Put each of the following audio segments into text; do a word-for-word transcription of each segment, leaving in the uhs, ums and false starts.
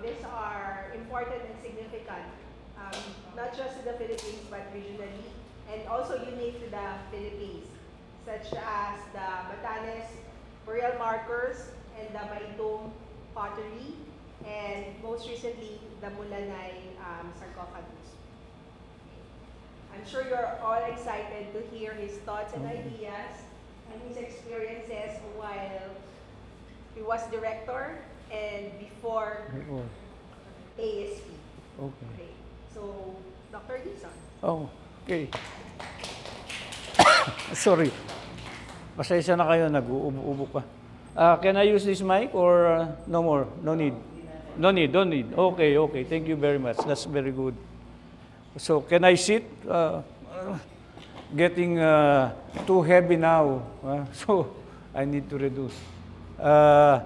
these are important and significant, um, not just to the Philippines, but regionally, and also unique to the Philippines, such as the Batanes burial markers and the Maitong pottery, and most recently, the Mulanay um, sarcophagus. I'm sure you're all excited to hear his thoughts and ideas and his experiences while he was director and before A S P. Okay. Okay. So, Doctor Dizon. Oh, okay. Sorry. Pasensya na kayo, nag-uubo-ubo pa. Uh, can I use this mic or uh, no more? No need? No need, don't need. Okay, okay. Thank you very much. That's very good. So, can I sit? Uh, uh, getting uh, too heavy now. Uh, so, I need to reduce. Uh,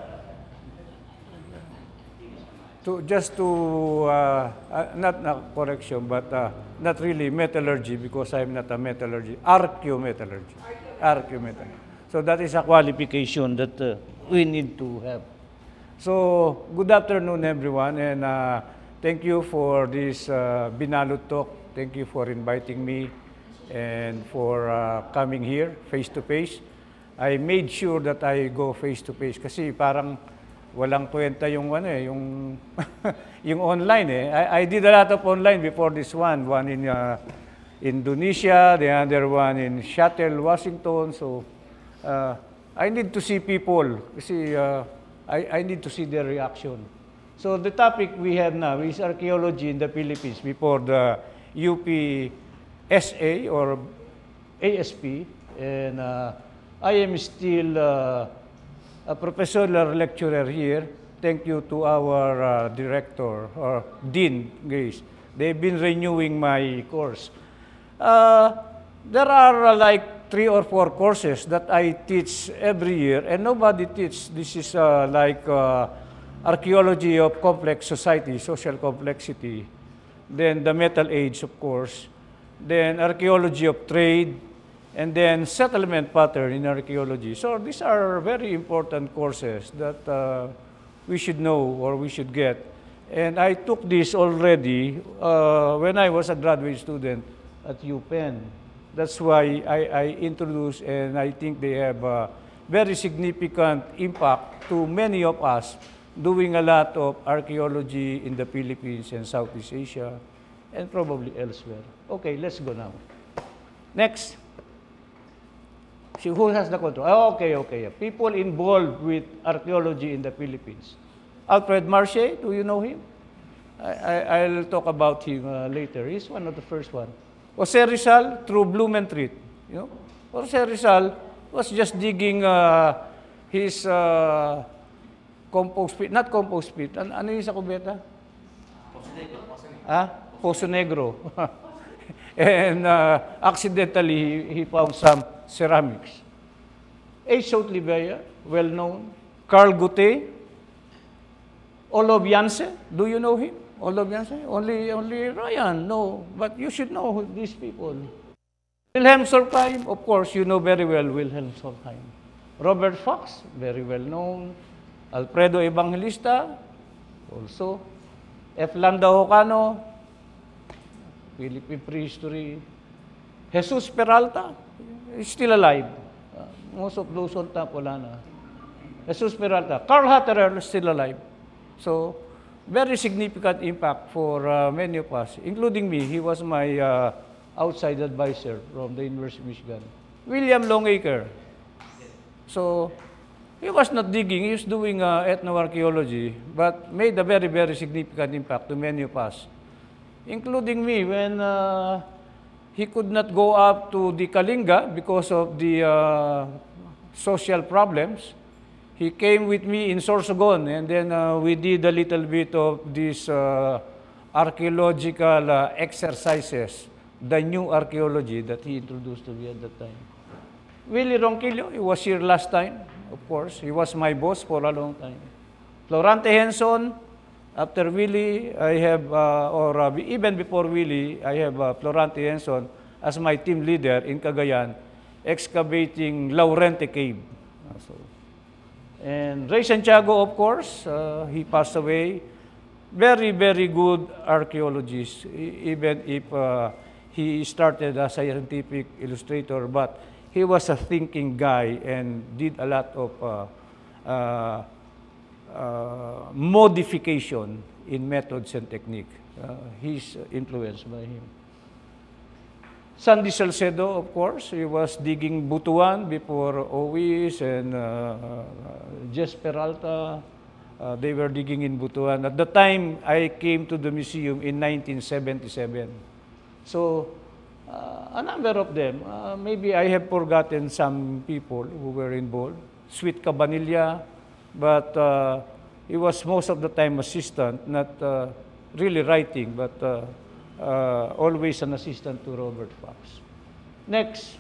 to, just to, uh, uh, not a correction, but uh, not really metallurgy, because I'm not a metallurgy, archaeometallurgy. Archaeometallurgy. So that is a qualification that uh, we need to have. So, good afternoon, everyone, and uh, thank you for this uh, Binalot talk. Thank you for inviting me and for uh, coming here face-to-face. I made sure that I go face-to-face kasi parang walang kwenta yung ano eh, yung yung online eh. I, I did a lot of online before this one. One in uh, Indonesia, the other one in Seattle, Washington. So uh, I need to see people kasi uh, I, I need to see their reaction. So the topic we have now is archaeology in the Philippines before the U P S A or A S P, and uh, I am still uh, a professorial lecturer here. Thank you to our uh, director or dean, guys. They've been renewing my course. Uh, there are uh, like three or four courses that I teach every year, and nobody teaches. This is uh, like uh, archaeology of complex society, social complexity, then the metal age, of course, then archaeology of trade, and then settlement pattern in archaeology. So these are very important courses that uh, we should know or we should get. And I took this already uh, when I was a graduate student at UPenn. That's why I, I introduced, and I think they have a very significant impact to many of us doing a lot of archaeology in the Philippines and Southeast Asia and probably elsewhere. Okay, let's go now. Next. See, who has the control? Oh, okay, okay. People involved with archaeology in the Philippines. Alfred Marche, do you know him? I, I, I'll talk about him uh, later. He's one of the first one. Jose Rizal, through Blumentritt. You know? Jose Rizal was just digging uh, his uh, compost pit, not compost pit. An ano yung sa kubeta? Poso Negro. Ah? Poso Negro. And uh, accidentally, he, he found some ceramics. H. Soutlibeya, well known. Carl Gute. Olof Janse, do you know him? Olof Janse? Only, only Ryan, no. But you should know these people. Wilhelm Solheim, of course, you know very well Wilhelm Solheim. Robert Fox, very well known. Alfredo Evangelista, also. F. Landa Hocano, Philippine prehistory. Jesus Peralta is still alive. Uh, most of those on top, wala na. Jesus Peralta. Carl Hatterer is still alive. So, very significant impact for uh, many of us, including me. He was my uh, outside advisor from the University of Michigan. William Longacre. So, he was not digging, he was doing uh, ethnoarchaeology, but made a very, very significant impact to many of us, including me when uh, he could not go up to the Kalinga because of the uh, social problems. He came with me in Sorsogon, and then uh, we did a little bit of these uh, archaeological uh, exercises, the new archaeology that he introduced to me at that time. Willie Ronquillo, he was here last time, of course. He was my boss for a long time. Florante Henson, after Willie, I have, uh, or uh, even before Willie, I have uh, Florante Henson as my team leader in Cagayan, excavating Laurente Cave. Uh, so, and Ray Santiago, of course, uh, he passed away. very, very good archaeologist, e- even if uh, he started as a scientific illustrator, but he was a thinking guy and did a lot of uh, uh, uh, modification in methods and technique. Uh, he's influenced by him. Sandy Salcedo, of course, he was digging Butuan before Ois and uh, Jess Peralta. Uh, they were digging in Butuan. At the time, I came to the museum in nineteen seventy-seven. So, uh, a number of them, uh, maybe I have forgotten some people who were involved. Sweet Cabanilla, but uh, he was most of the time assistant, not uh, really writing, but uh, uh, always an assistant to Robert Fox. Next.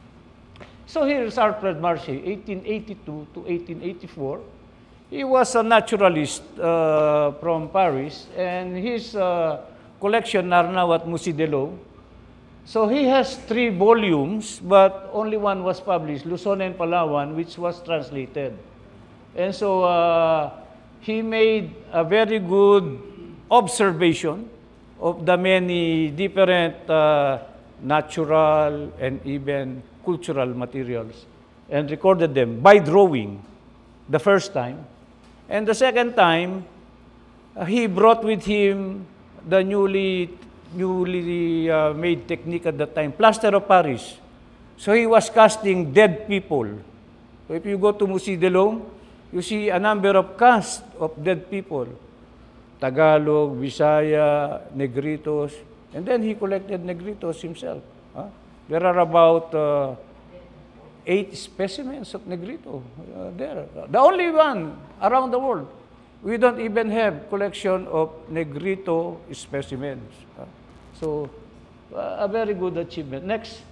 So here's Alfred Marché, eighteen eighty-two to eighteen eighty-four. He was a naturalist uh, from Paris, and his uh, collection are now at Musée de l'Eau. So he has three volumes, but only one was published, Luzon and Palawan, which was translated. And so uh, he made a very good observation of the many different uh, natural and even cultural materials and recorded them by drawing the first time. And the second time, uh, he brought with him the newly, newly uh, made technique at that time, plaster of Paris. So he was casting dead people. So if you go to Musée de l'Eau, you see a number of casts of dead people. Tagalog, Visaya, Negritos, and then he collected Negritos himself. Huh? There are about uh, eight specimens of Negrito uh, there. The only one around the world. We don't even have collection of Negrito specimens. Huh? So, uh, a very good achievement. Next.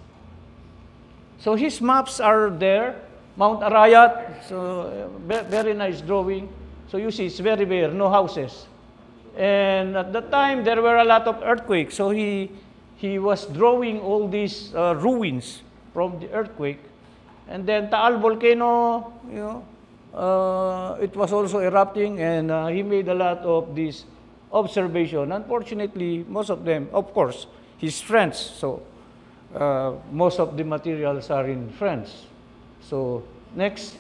So his maps are there. Mount Arayat, so uh, very nice drawing. So you see, it's very bare, no houses. And at that time, there were a lot of earthquakes. So he, he was drawing all these uh, ruins from the earthquake. And then Taal volcano, you know, uh, it was also erupting, and uh, he made a lot of these observations. Unfortunately, most of them, of course, he's French, so uh, most of the materials are in French. So next,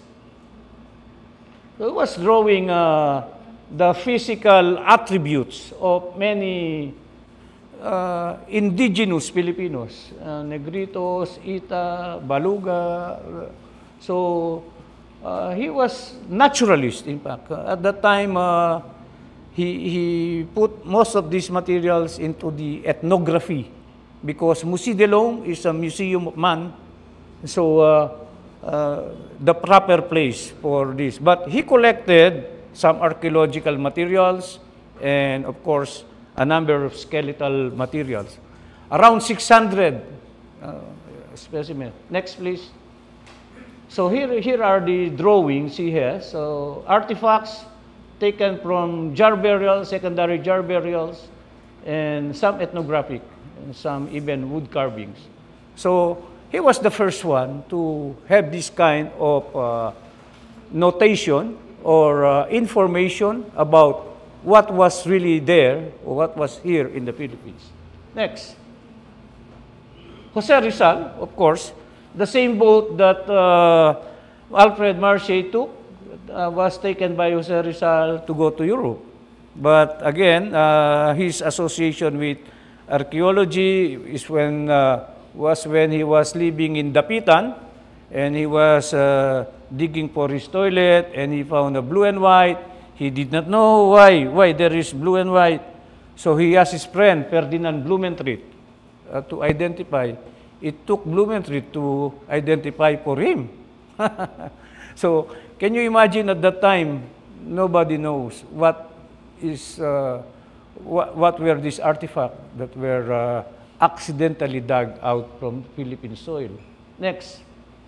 so he was drawing uh, the physical attributes of many uh, indigenous Filipinos, uh, Negritos, Ita, Baluga. So uh, he was naturalist, in fact. Uh, at that time, uh, he, he put most of these materials into the ethnography because Musée de l'Eau is a museum of man. So uh, uh, the proper place for this. But he collected some archaeological materials and, of course, a number of skeletal materials. Around six hundred uh, specimens. Next, please. So here, here are the drawings he has. So artifacts taken from jar burials, secondary jar burials, and some ethnographic, and some even wood carvings. So he was the first one to have this kind of uh, notation or uh, information about what was really there or what was here in the Philippines. Next. Jose Rizal, of course, the same boat that uh, Alfred Marché took uh, was taken by Jose Rizal to go to Europe. But again, uh, his association with archaeology is when, uh, was when he was living in Dapitan, and he was uh, digging for his toilet, and he found a blue and white. He did not know why, why there is blue and white. So he asked his friend, Ferdinand Blumentritt, uh, to identify. It took Blumentritt to identify for him. So can you imagine at that time, nobody knows what is, uh, what, what were these artifacts that were uh, accidentally dug out from Philippine soil. Next.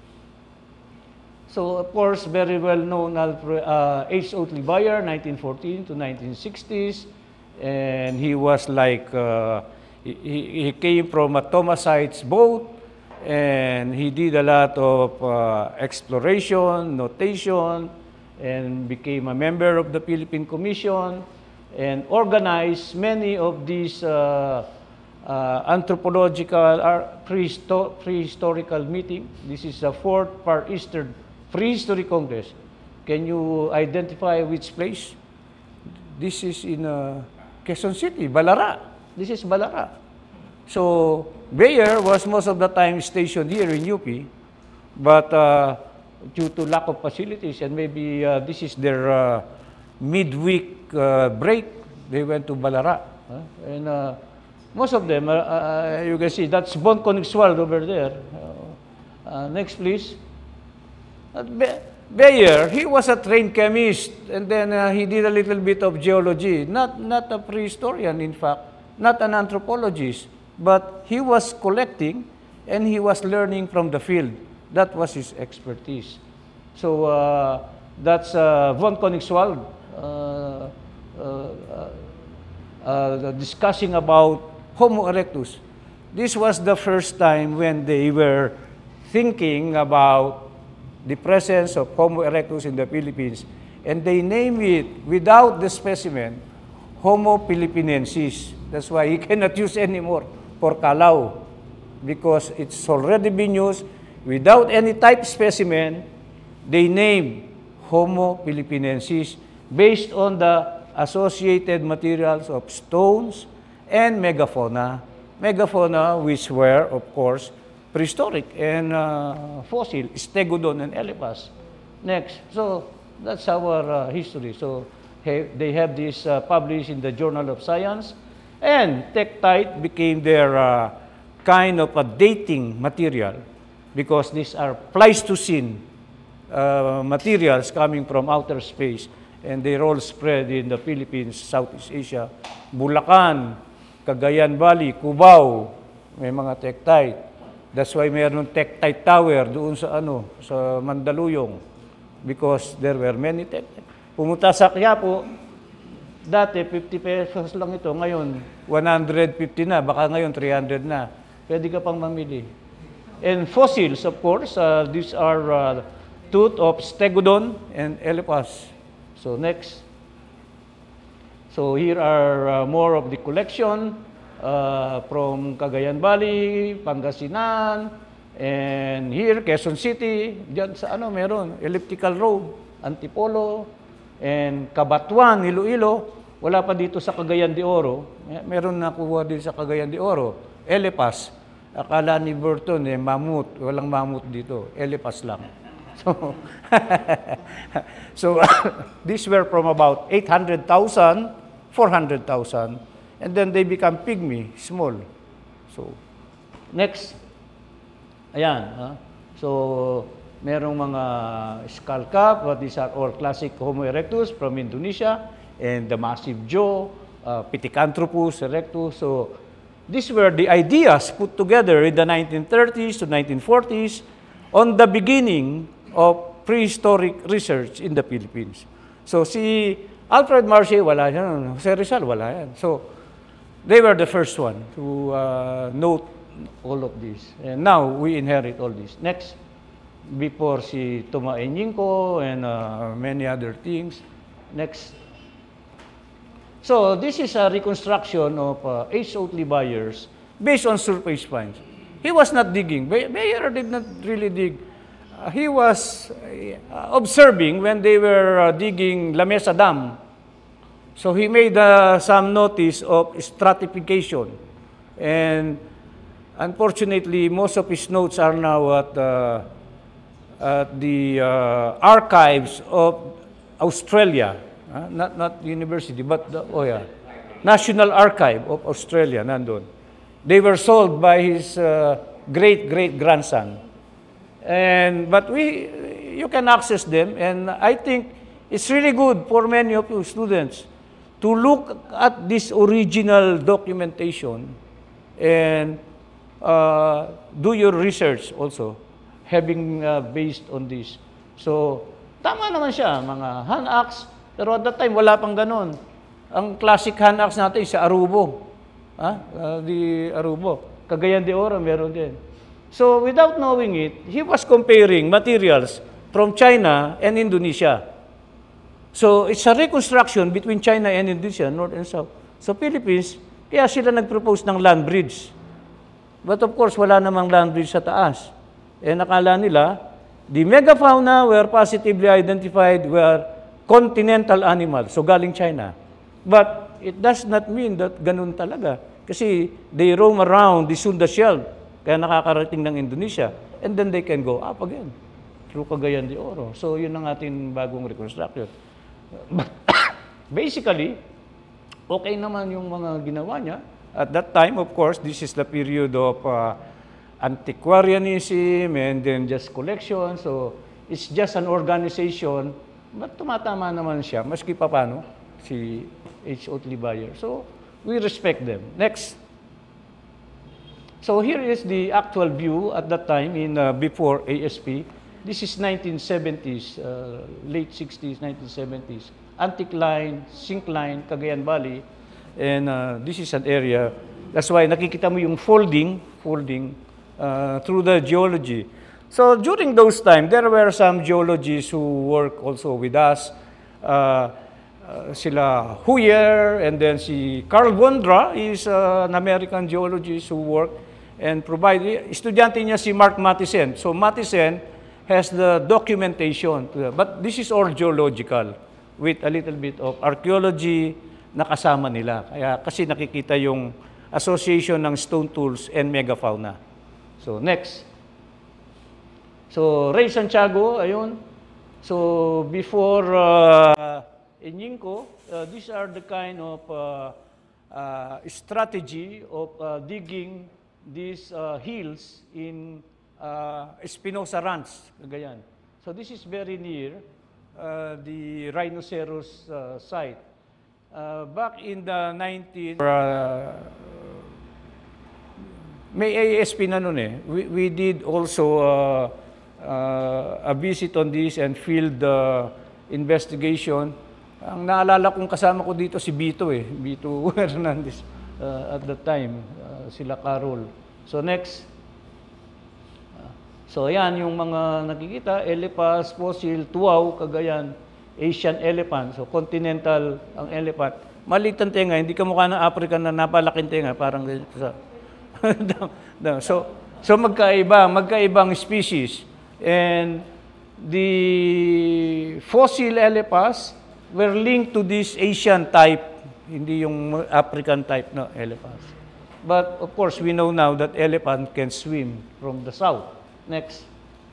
So, of course, very well known uh, H. Oatley Bayer, nineteen fourteen to nineteen sixties. And he was like, uh, he, he came from a Thomasites boat, and he did a lot of uh, exploration, notation, and became a member of the Philippine Commission. and organized many of these uh, uh, anthropological or prehisto prehistorical meeting. This is the fourth Far Eastern Prehistory Congress. Can you identify which place? This is in uh, Quezon City, Balara. This is Balara. So Bayer was most of the time stationed here in U P, but uh, due to lack of facilities and maybe uh, this is their uh, midweek uh, break, they went to Balara. Huh? And uh, most of them, uh, uh, you can see, that's Von Koenigswald over there. Uh, uh, next, please. Uh, Bayer, he was a trained chemist, and then uh, he did a little bit of geology. Not, not a prehistorian, in fact, not an anthropologist, but he was collecting and he was learning from the field. That was his expertise. So uh, that's uh, Von Koenigswald uh, uh, uh, discussing about Homo erectus. This was the first time when they were thinking about the presence of Homo erectus in the Philippines, and they named it, without the specimen, Homo philippinensis. That's why he cannot use anymore for Calao, because it's already been used without any type specimen. They named Homo philippinensis based on the associated materials of stones and megafauna. Megafauna, which were, of course, prehistoric and uh, fossil, Stegodon and Elephas. Next. So that's our uh, history. So hey, they have this uh, published in the Journal of Science, and tektite became their uh, kind of a dating material, because these are Pleistocene uh, materials coming from outer space, and they're all spread in the Philippines, Southeast Asia, Bulacan, Cagayan Valley, Cubao, may mga tektite. That's why mayroon tektite tower doon sa ano, sa Mandaluyong, because there were many tektite. Pumunta sa Quiapo, dati fifty pesos lang ito, ngayon one hundred fifty na, baka ngayon three hundred na. Pwede ka pang mamili. And fossils, of course, uh, these are uh, tooth of Stegodon and Elephas. So next. So here are uh, more of the collection uh, from Cagayan Valley, Pangasinan, and here, Quezon City. Diyan sa ano, meron elliptical road, Antipolo, and Cabatuan, Iloilo. Wala pa dito sa Cagayan de Oro. Meron nakuha din sa Cagayan de Oro. Elephas. Akala ni Burton, eh, mammoth. Walang mammoth dito. Elephas lang. So, so these were from about eight hundred thousand, four hundred thousand, and then they become pygmy, small. So, next. Ayan. Huh? So, merong mga skull cap, but these are all classic Homo erectus from Indonesia, and the massive jaw, uh, Pithecanthropus erectus. So, these were the ideas put together in the nineteen thirties to nineteen forties on the beginning of prehistoric research in the Philippines. So, si Alfred Marshey, wala yan. Si Rizal, wala yan. So, they were the first one to uh, note all of this. And now, we inherit all this. Next, before si Toma Enyingco and uh, many other things. Next. So, this is a reconstruction of uh, H. Oatley Byers based on surface finds. He was not digging. Bayer did not really dig. Uh, he was uh, observing when they were uh, digging La Mesa Dam. So, he made uh, some notice of stratification. And unfortunately, most of his notes are now at, uh, at the uh, archives of Australia. Uh, not, not university, but, the, oh yeah, National Archive of Australia, nandun. They were sold by his uh, great-great-grandson. And, but we, you can access them, and I think it's really good for many of you students to look at this original documentation and uh, do your research also, having uh, based on this. So, tama naman siya, mga hand axe, pero at that time, wala pang ganun. Ang classic hand axe natin, sa Arubo. Ha? Uh, di Arubo. Cagayan de Oro, meron din. So, without knowing it, he was comparing materials from China and Indonesia. So it's a reconstruction between China and Indonesia, North and South. So Philippines, kaya sila nag-propose ng land bridge. But of course, wala namang land bridge sa taas. Eh nakala nila, the megafauna were positively identified were continental animals, so galing China. But it does not mean that ganun talaga. Kasi they roam around the Sunda Shelf, kaya nakakarating ng Indonesia. And then they can go up again through Cagayan de Oro. So yun ang ating bagong reconstruction. Basically, okay naman yung mga ginawa niya. At that time, of course, this is the period of uh, antiquarianism and then just collection. So it's just an organization, but tumatama naman siya, maski pa paano, si H. Otley Bayer. So we respect them. Next. So here is the actual view at that time in uh, before A S P. This is nineteen seventies, uh, late sixties, nineteen seventies. Antique line, sink line, Cagayan Valley. And uh, this is an area, that's why nakikita mo yung folding, folding uh, through the geology. So during those times, there were some geologists who work also with us. Uh, uh, sila Huyer, and then si Carl Gondra is uh, an American geologist who worked and provide, estudyante niya si Mark Mathisen. So Mathisen has the documentation, but this is all geological with a little bit of archaeology na kasama nila. Kaya kasi nakikita yung association ng stone tools and megafauna. So next. So Ray Santiago, ayun. So before uh, Iñinco, uh, these are the kind of uh, uh, strategy of uh, digging these uh, hills in uh, Espinosa Ranch, Cagayan. So this is very near uh, the rhinoceros uh, site. Uh, back in the nineteen... Uh, may A S P na nun eh. We, we did also uh, uh, a visit on this and field uh, investigation. Ang naalala kong kasama ko dito si Bito eh. Bito Hernandez uh, at that time. Uh, sila Carol. So next. Uh, so yan yung mga nakikita. Elephas, fossil, tuaw, Cagayan. Asian elephant, so continental ang elephant. Maliit ang tenga, hindi ka mukha ng African na napalaking tenga, parang ganito sa... so, so magkaiba, magkaibang species. And the fossil elephants were linked to this Asian type, hindi yung African type na elephants. But of course, we know now that elephant can swim from the south. Next.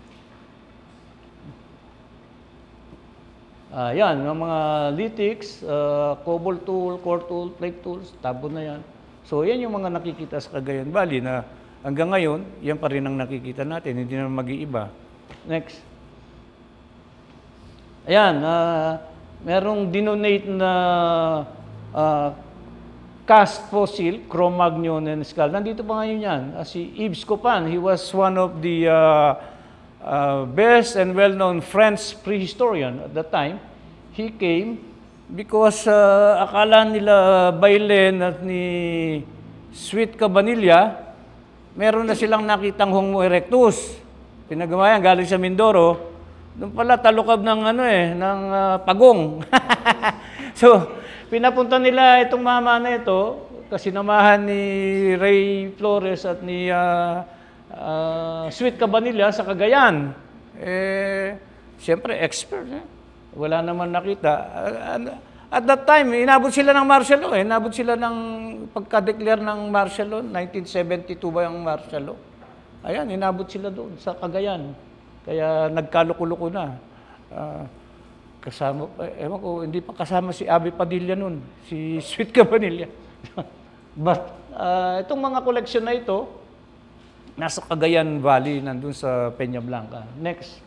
Uh, yan, yung mga lithics, uh, cobalt tool, core tool, plate tools, tabo na yan. So yan yung mga nakikita sa Cagayan Valley na hanggang ngayon, yan pa rin ang nakikita natin, hindi na mag-iiba. Next. Ayan, uh, merong dinonate na uh, cast fossil, Cro-Magnon and skull. Nandito pa ngayon yan, uh, si Yves Copan, he was one of the uh, Uh, best and well-known French prehistorian at that time. He came because uh, akala nila Bailén at ni Sweet Cabanilla, meron na silang nakitang Homo erectus. Pinagawa yan, galing sa Mindoro. Doon pala talukab ng ano eh, ng uh, pagong. So, pinapunta nila itong mama na ito, kasi namahan ni Ray Flores at ni uh, Uh, Sweet Cabanilla sa Cagayan. Eh, siyempre, expert. Eh? Wala naman nakita. Uh, at that time, inabot sila ng martial law. Eh. Inabot sila ng pagka-declare ng martial law. nineteen seventy-two ba yung martial law? Ayan, inabot sila doon sa Cagayan. Kaya nagkaluko-luko na. Uh, kasama, eh, ewan ko, hindi pa kasama si Abby Padilla noon. Si Sweet Cabanilla. But, uh, itong mga koleksyon na ito, nasa Cagayan Valley, nandun sa Peña Blanca. Next.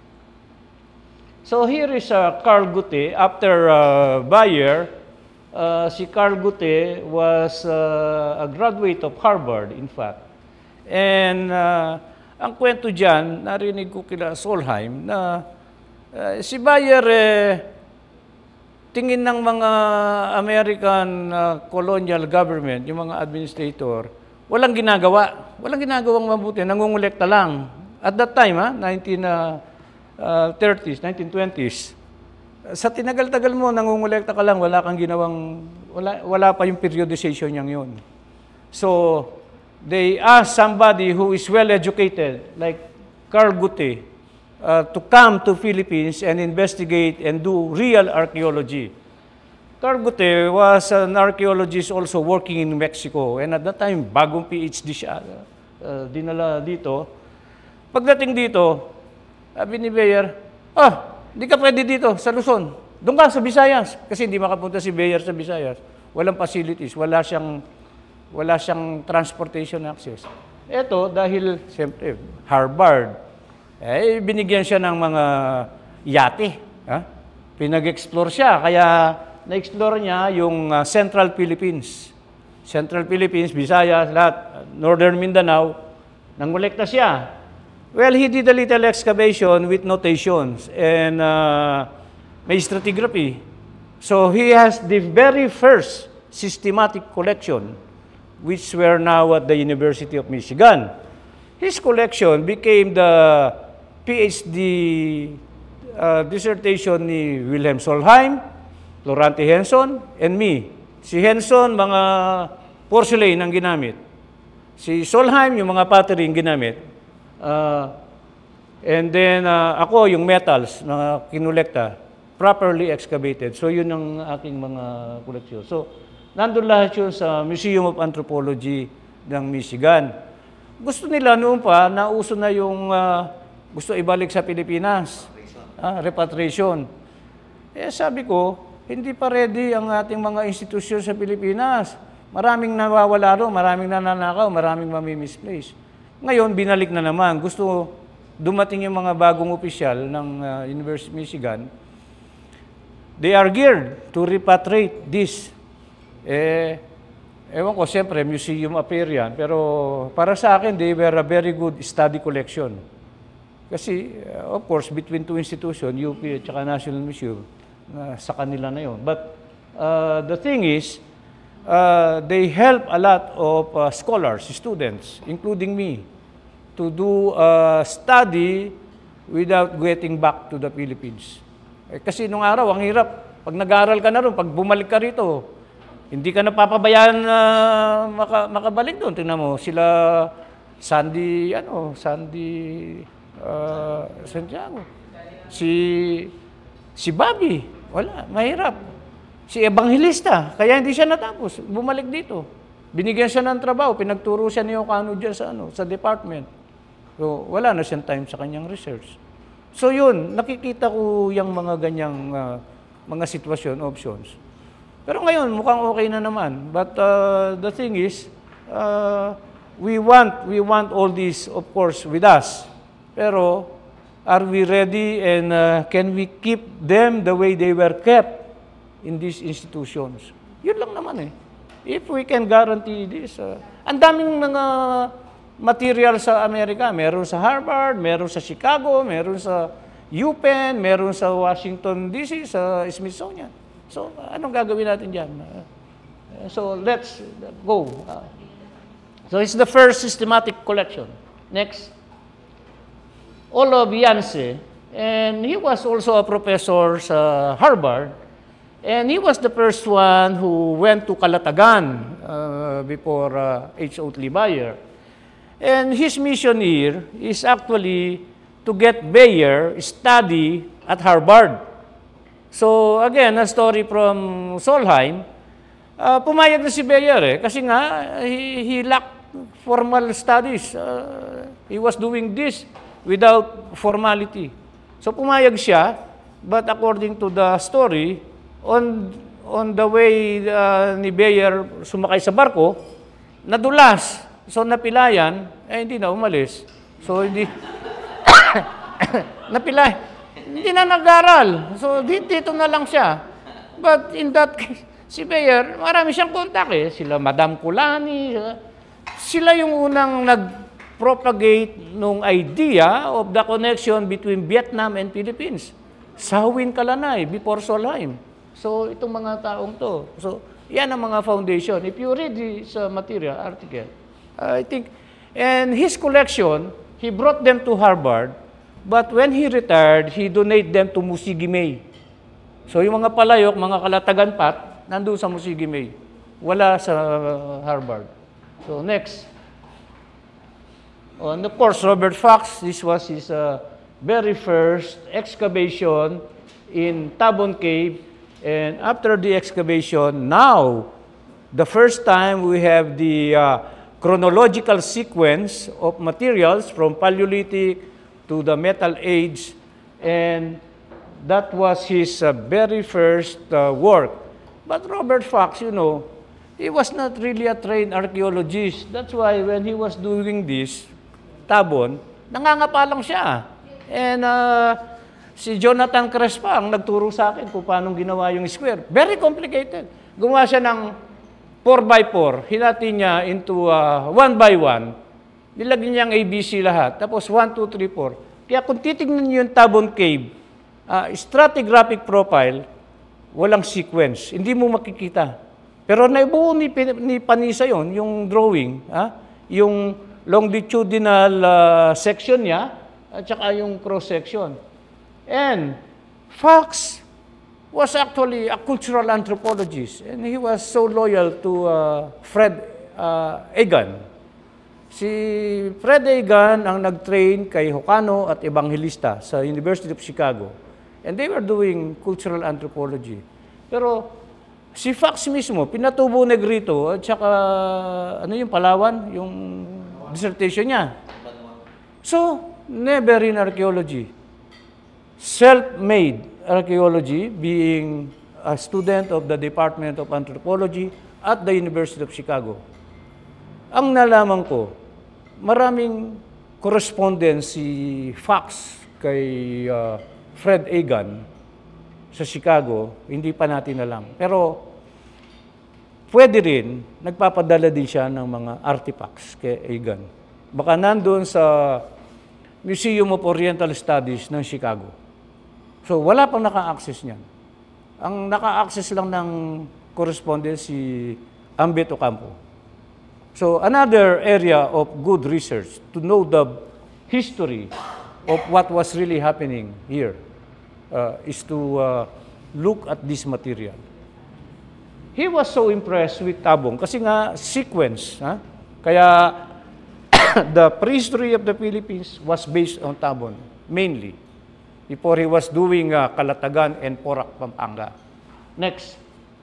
So here is uh, Carl Gutte. After uh, Bayer, uh, si Carl Gutte was uh, a graduate of Harvard, in fact. And uh, ang kwento dyan, narinig ko kila Solheim, na uh, si Bayer, eh, tingin ng mga American uh, colonial government, yung mga administrator, walang ginagawa. Walang ginagawang mabuti. Nangungulekta lang. At that time, ha, nineteen thirties, nineteen twenties, Sa tinagal-tagal mo, nangungulekta ka lang, wala kang ginawang, wala, wala pa yung periodization niyang yun. So, they ask somebody who is well-educated, like Carl Gutte, uh, to come to Philippines and investigate and do real archaeology. Carl Gutte was an archaeologist also working in Mexico, and at that time, bagong P H D siya, uh, dinala dito. Pagdating dito, sabi ni Beyer, ah, hindi ka pwede dito sa Luzon. Doon ka sa Visayas. Kasi hindi makapunta si Beyer sa Visayas. Walang facilities. Wala siyang, wala siyang transportation access. Ito, dahil, siyempre, Harvard, eh, binigyan siya ng mga yate. Ha? Pinag-explore siya. Kaya, na-explore niya yung uh, Central Philippines. Central Philippines, Visayas, lahat, Northern Mindanao, nangolekta siya. Well, he did a little excavation with notations and uh, may stratigraphy. So he has the very first systematic collection, which were now at the University of Michigan. His collection became the P H D uh, dissertation ni Wilhelm Solheim, Florante Henson, and me. Si Henson, mga porcelain ang ginamit. Si Solheim, yung mga pottery ang ginamit. Uh, and then, uh, ako, yung metals na kinolekta, properly excavated. So, yun ang aking mga koleksyon. So, nandun lahat yun sa Museum of Anthropology ng Michigan. Gusto nila noon pa, nauso na yung uh, gusto ibalik sa Pilipinas. Ah, repatriation. Eh, sabi ko, hindi pa ready ang ating mga institusyon sa Pilipinas. Maraming nawawala ro, maraming nananakaw, maraming mami-misplace. Ngayon, binalik na naman. Gusto dumating yung mga bagong opisyal ng uh, University of Michigan. They are geared to repatriate this. Eh, ewan ko, siyempre, museum affair yan. Pero para sa akin, they were a very good study collection. Kasi, uh, of course, between two institutions, U P at National Museum, uh, sa kanila na yun. But uh, the thing is, Uh, they help a lot of uh, scholars, students, including me, to do a study without getting back to the Philippines. Eh, kasi nung araw, ang hirap. Pag nag-aaral ka na ron, pag bumalik ka rito, hindi ka napapabayaan na uh, maka, makabalik doon. Tingnan mo, sila Sandy, ano, Sandy uh, Santiago. Si, si Bobby, wala, mahirap. Si Evangelista, kaya hindi siya natapos. Bumalik dito. Binigyan siya ng trabaho, pinagturo siya ni Ocano dyan sa, ano, sa department. So, wala na siyang time sa kanyang research. So, yun, nakikita ko yung mga ganyang uh, mga sitwasyon, options. Pero ngayon, mukhang okay na naman. But uh, the thing is, uh, we want, we want all this, of course, with us. Pero, are we ready and uh, can we keep them the way they were kept in these institutions? Yun lang naman eh. If we can guarantee this. Uh, ang daming mga material sa Amerika. Meron sa Harvard, meron sa Chicago, meron sa UPenn, meron sa Washington D C, sa Smithsonian. So, anong gagawin natin dyan? Uh, so, let's go. Uh, so, it's the first systematic collection. Next. Olof Janse, and he was also a professor sa Harvard. And he was the first one who went to Calatagan uh, before uh, H. Oatley Bayer. And his mission here is actually to get Bayer study at Harvard. So again, a story from Solheim. Uh, pumayag na si Bayer eh, kasi nga he, he lacked formal studies. Uh, he was doing this without formality. So pumayag siya, but according to the story, On, on the way uh, ni Bayer sumakay sa barko, nadulas. So napilayan, eh hindi na umalis. So hindi, napilay. Hindi na nag-aral. So dito na lang siya. But in that case, si Bayer, marami siyang kontak eh. Sila Madame Kulani, sila yung unang nag-propagate nung idea of the connection between Vietnam and Philippines. Sa Huwin Kalanay, before Solheim. So, itong mga taong to. So, yan ang mga foundation. If you read this uh, material, article, uh, I think, and his collection, he brought them to Harvard, but when he retired, he donated them to Musigimay. So yung mga palayok, mga kalatagan pat, nandun sa Musigi May. Wala sa Harvard. So next. And of course, Robert Fox, this was his uh, very first excavation in Tabon Cave. And after the excavation, now, the first time we have the uh, chronological sequence of materials from Paleolithic to the Metal Age, and that was his uh, very first uh, work. But Robert Fox, you know, he was not really a trained archaeologist. That's why when he was doing this, Tabon, nangangapa lang siya. And uh, si Jonathan Crespa ang nagturo sa akin kung paano ginawa yung square. Very complicated. Gumawa siya ng four by four, hinati niya into uh, one by one. Nilagyan niya ang A B C lahat. Tapos one, two, three, four. Kaya kung titignan niyo yung Tabon Cave, uh, stratigraphic profile, walang sequence. Hindi mo makikita. Pero naibuo ni, ni Panisa yon, yung drawing, ha? Yung longitudinal uh, section niya, at saka yung cross-section. And Fox was actually a cultural anthropologist, and he was so loyal to uh, Fred uh, Egan. Si Fred Egan ang nag-train kay Hocano at Evangelista sa University of Chicago. And they were doing cultural anthropology. Pero si Fox mismo, pinatubo Negrito at saka, ano yung Palawan, yung dissertation niya. So, never in archaeology. Self-made archaeology, being a student of the Department of Anthropology at the University of Chicago. Ang nalaman ko, maraming correspondence si Fox kay uh, Fred Egan sa Chicago, hindi pa natin alam. Pero pwede rin, nagpapadala din siya ng mga artifacts kay Egan. Baka nandun sa Museum of Oriental Studies ng Chicago. So, wala pang naka-access niyan. Ang naka-access lang ng correspondence si Ambet Ocampo. So, another area of good research to know the history of what was really happening here uh, is to uh, look at this material. He was so impressed with Tabong kasi nga sequence. Ha? Kaya the prehistory of the Philippines was based on Tabon, mainly, before he was doing uh, Calatagan and Porac, Pampanga. Next.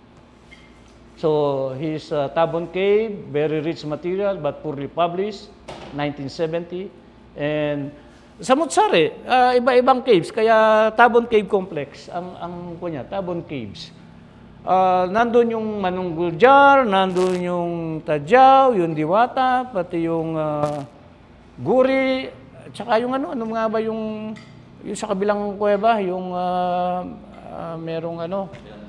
So, his uh, Tabon Cave, very rich material, but poorly published, nineteen seventy. And sa Mutsari, uh, iba-ibang caves, kaya Tabon Cave Complex, ang, ang kunya, Tabon Caves. Uh, nandun yung Manunggul Jar, nandun yung Tadyaw, yung Diwata, pati yung uh, Guri, tsaka yung ano, ano nga ba yung, yung sa kabilang kuweba, yung uh, uh, merong ano,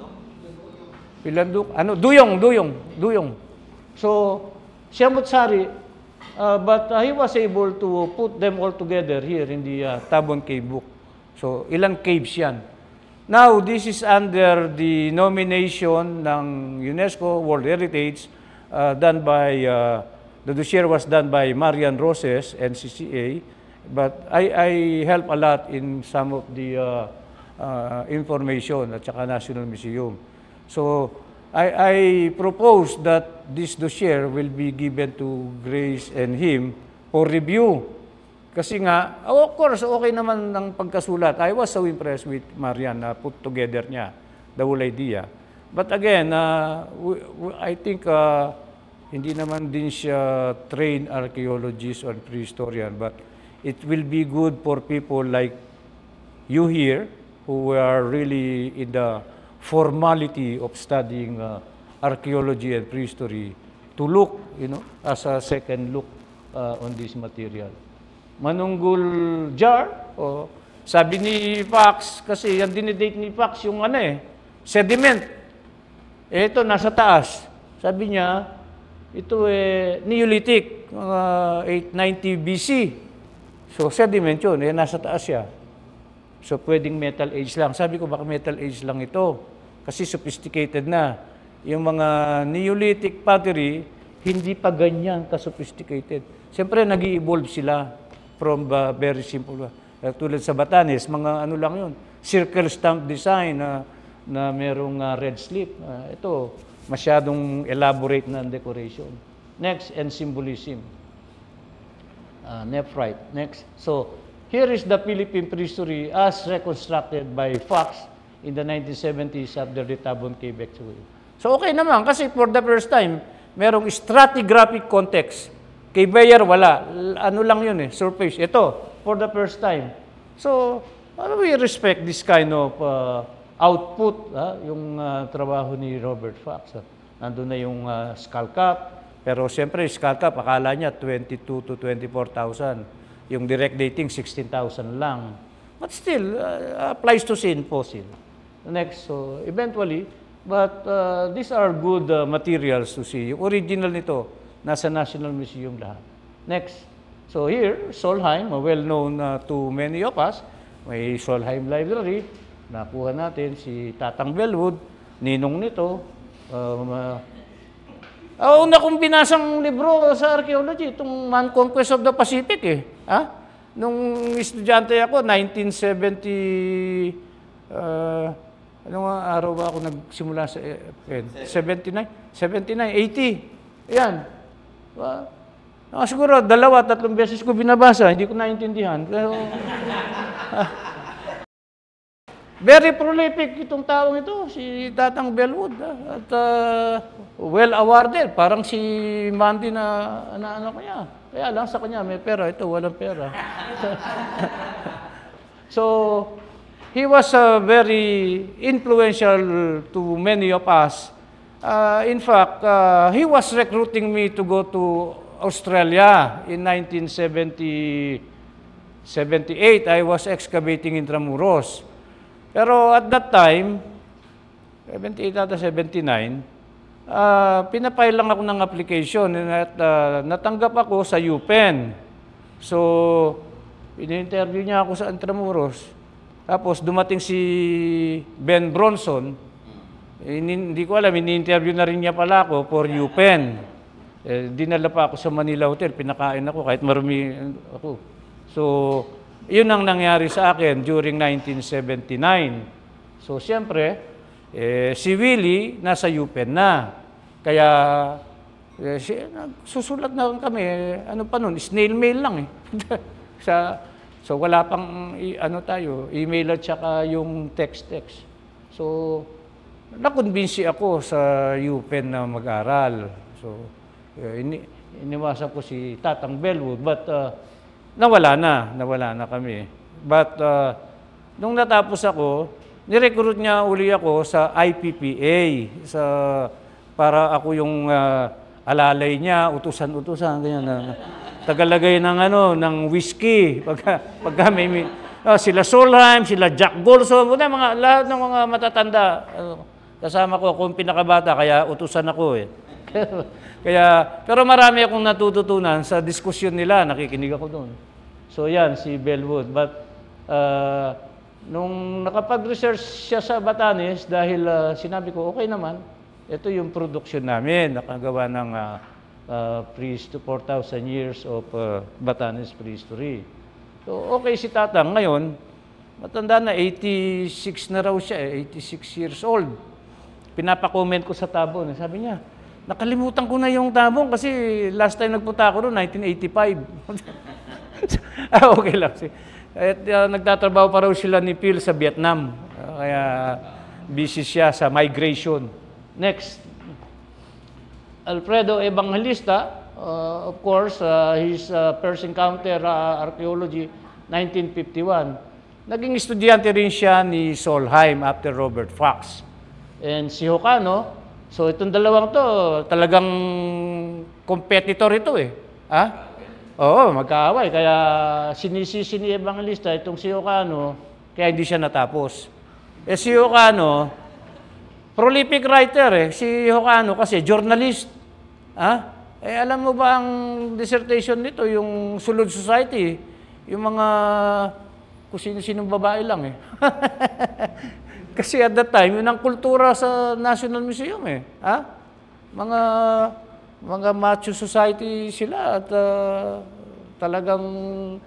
Pilanduk, ano, Duyong, Duyong, Duyong. So, siya Mutsari, uh, but uh, he was able to put them all together here in the uh, Tabon Cave book. So, ilang caves yan. Now, this is under the nomination ng UNESCO World Heritage uh, done by, uh, the dossier was done by Marian Roses, N C C A, but I, I help a lot in some of the uh, uh, information at saka National Museum. So, I, I propose that this dossier will be given to Grace and him for review. Kasi nga, oh, of course, okay naman ng pagkasulat. I was so impressed with Marian na put together niya the whole idea. But again, uh, we, we, I think uh, hindi naman din siya trained archaeologist or prehistorian, but it will be good for people like you here who are really in the formality of studying uh, archaeology and prehistory to look, you know, as a second look uh, on this material. Manunggul Jar, o sabi ni Fox, kasi yan dinidate ni Fox yung ano eh, sediment. Eh, ito, nasa taas. Sabi niya, ito eh, Neolithic, mga uh, eight ninety B C. So, sediment yun, eh, nasa taas siya. So, pwedeng Metal Age lang. Sabi ko, baka Metal Age lang ito. Kasi sophisticated na. Yung mga Neolithic pottery, hindi pa ganyan ka-sophisticated. Siyempre, nag-i-evolve sila from uh, very simple. Uh, tulad sa Batanes, mga ano lang yun, circle stamp design, uh, na merong uh, red slip. Uh, ito, masyadong elaborate na decoration. Next, and symbolism. Uh, nephrite. Next. So, here is the Philippine prehistory as reconstructed by Fox in the nineteen seventies after the Tabon Cave excavation. So, okay naman kasi for the first time, merong stratigraphic context. Kay Bayer, wala. Ano lang yun eh, surface. Ito, for the first time. So, uh, we respect this kind of uh, output, uh, yung uh, trabaho ni Robert Fox. Uh. Nandun na yung uh, skull cap. Pero siyempre, skull cap, akala niya twenty-two to twenty-four thousand. Yung direct dating, sixteen thousand lang. But still, uh, applies to sin fossil. Next, so eventually, but uh, these are good uh, materials to see. Yung original nito, nasa National Museum lahat. Next, so here, Solheim, well known uh, to many of us. May Solheim Library, nakuha natin si Tatang Bellwood, ninong nito. Um, uh, Uh, una kong binasang libro sa archaeology, itong Man Conquest of the Pacific eh. Ha? Nung estudyante ako, nineteen seventy, uh, ano nga araw ba ako nagsimula sa eh, seventy-nine? seventy-nine, eighty. Ayan. Uh, uh, siguro, dalawa, tatlong beses ko binabasa, hindi ko naintindihan. Pero, uh, very prolific itong taong ito, si Tatang Bellwood. Ah. At uh, well awarded, parang si Mandy na, na ano kaya. Kaya lang sa kanya may pera, ito walang pera. So, he was uh, very influential to many of us. Uh, in fact, uh, he was recruiting me to go to Australia in nineteen seventy, seventy-eight. I was excavating in Intramuros. Pero at that time, seventy-eight ata seventy-nine, uh, pinapile lang ako ng application at uh, natanggap ako sa U P E N. So, in-interview niya ako sa Intramuros. Tapos dumating si Ben Bronson. Hindi ko alam, in-interview na rin niya pala ako for U P E N. Eh, dinala pa ako sa Manila Hotel, pinakain ako kahit marumi ako. So, yun ang nangyari sa akin during nineteen seventy-nine. So, siyempre, eh, si Willie nasa U P E N na. Kaya, eh, si, susulat na kami, eh, ano pa nun, snail mail lang eh. sa, so, wala pang, i, ano tayo, email at saka yung text-text. So, nakonbinsi ako sa U P E N na mag-aral. So, eh, ini, iniwasan ko si Tatang Bellwood, but, uh, nawala na, nawala na kami. But, uh, nung natapos ako, nirecruit niya uli ako sa I P P A, sa, para ako yung uh, alalay niya, utusan-utusan, ganyan na. Tagalagay ng, ano, ng whiskey, pagka, pagka may, uh, sila Solheim, sila Jack Golson, mga, lahat ng mga matatanda. Uh, kasama ko, akong pinakabata, kaya utusan ako eh. Kaya, pero marami akong natututunan sa diskusyon nila, nakikinig ako doon. So yan, si Bellwood. But, uh, nung nakapag-research siya sa Batanes, dahil uh, sinabi ko, okay naman, ito yung production namin, nakagawa ng uh, uh, prehistory, four thousand years of uh, Batanes prehistory. So, okay si Tatang. Ngayon, matanda na, eighty-six na raw siya, eh, eighty-six years old. Pinapa-comment ko sa Tabon, sabi niya, nakalimutan ko na yung Tabon kasi last time nagpunta ako noon, nineteen eighty-five. Ah, okay lang. At uh, nagtatrabaho pa raw sila ni Phil sa Vietnam. Uh, kaya busy siya sa migration. Next. Alfredo Evangelista, uh, of course, uh, his uh, first encounter uh, archaeology, nineteen fifty-one. Naging estudyante rin siya ni Solheim after Robert Fox. And si Jocano, so itong dalawang to, talagang competitor ito eh. Ha? Oo, magkaaway. Kaya sinisisi ni Evangelista itong si Jocano, kaya hindi siya natapos. Eh si Jocano, prolific writer eh. Si Jocano kasi journalist. Ha? Eh alam mo ba ang dissertation nito, yung Sulud Society, yung mga kung sino-sinong babae lang eh. Kasi at that time, yun ang kultura sa National Museum eh. Ha? Mga, mga macho society sila at uh, talagang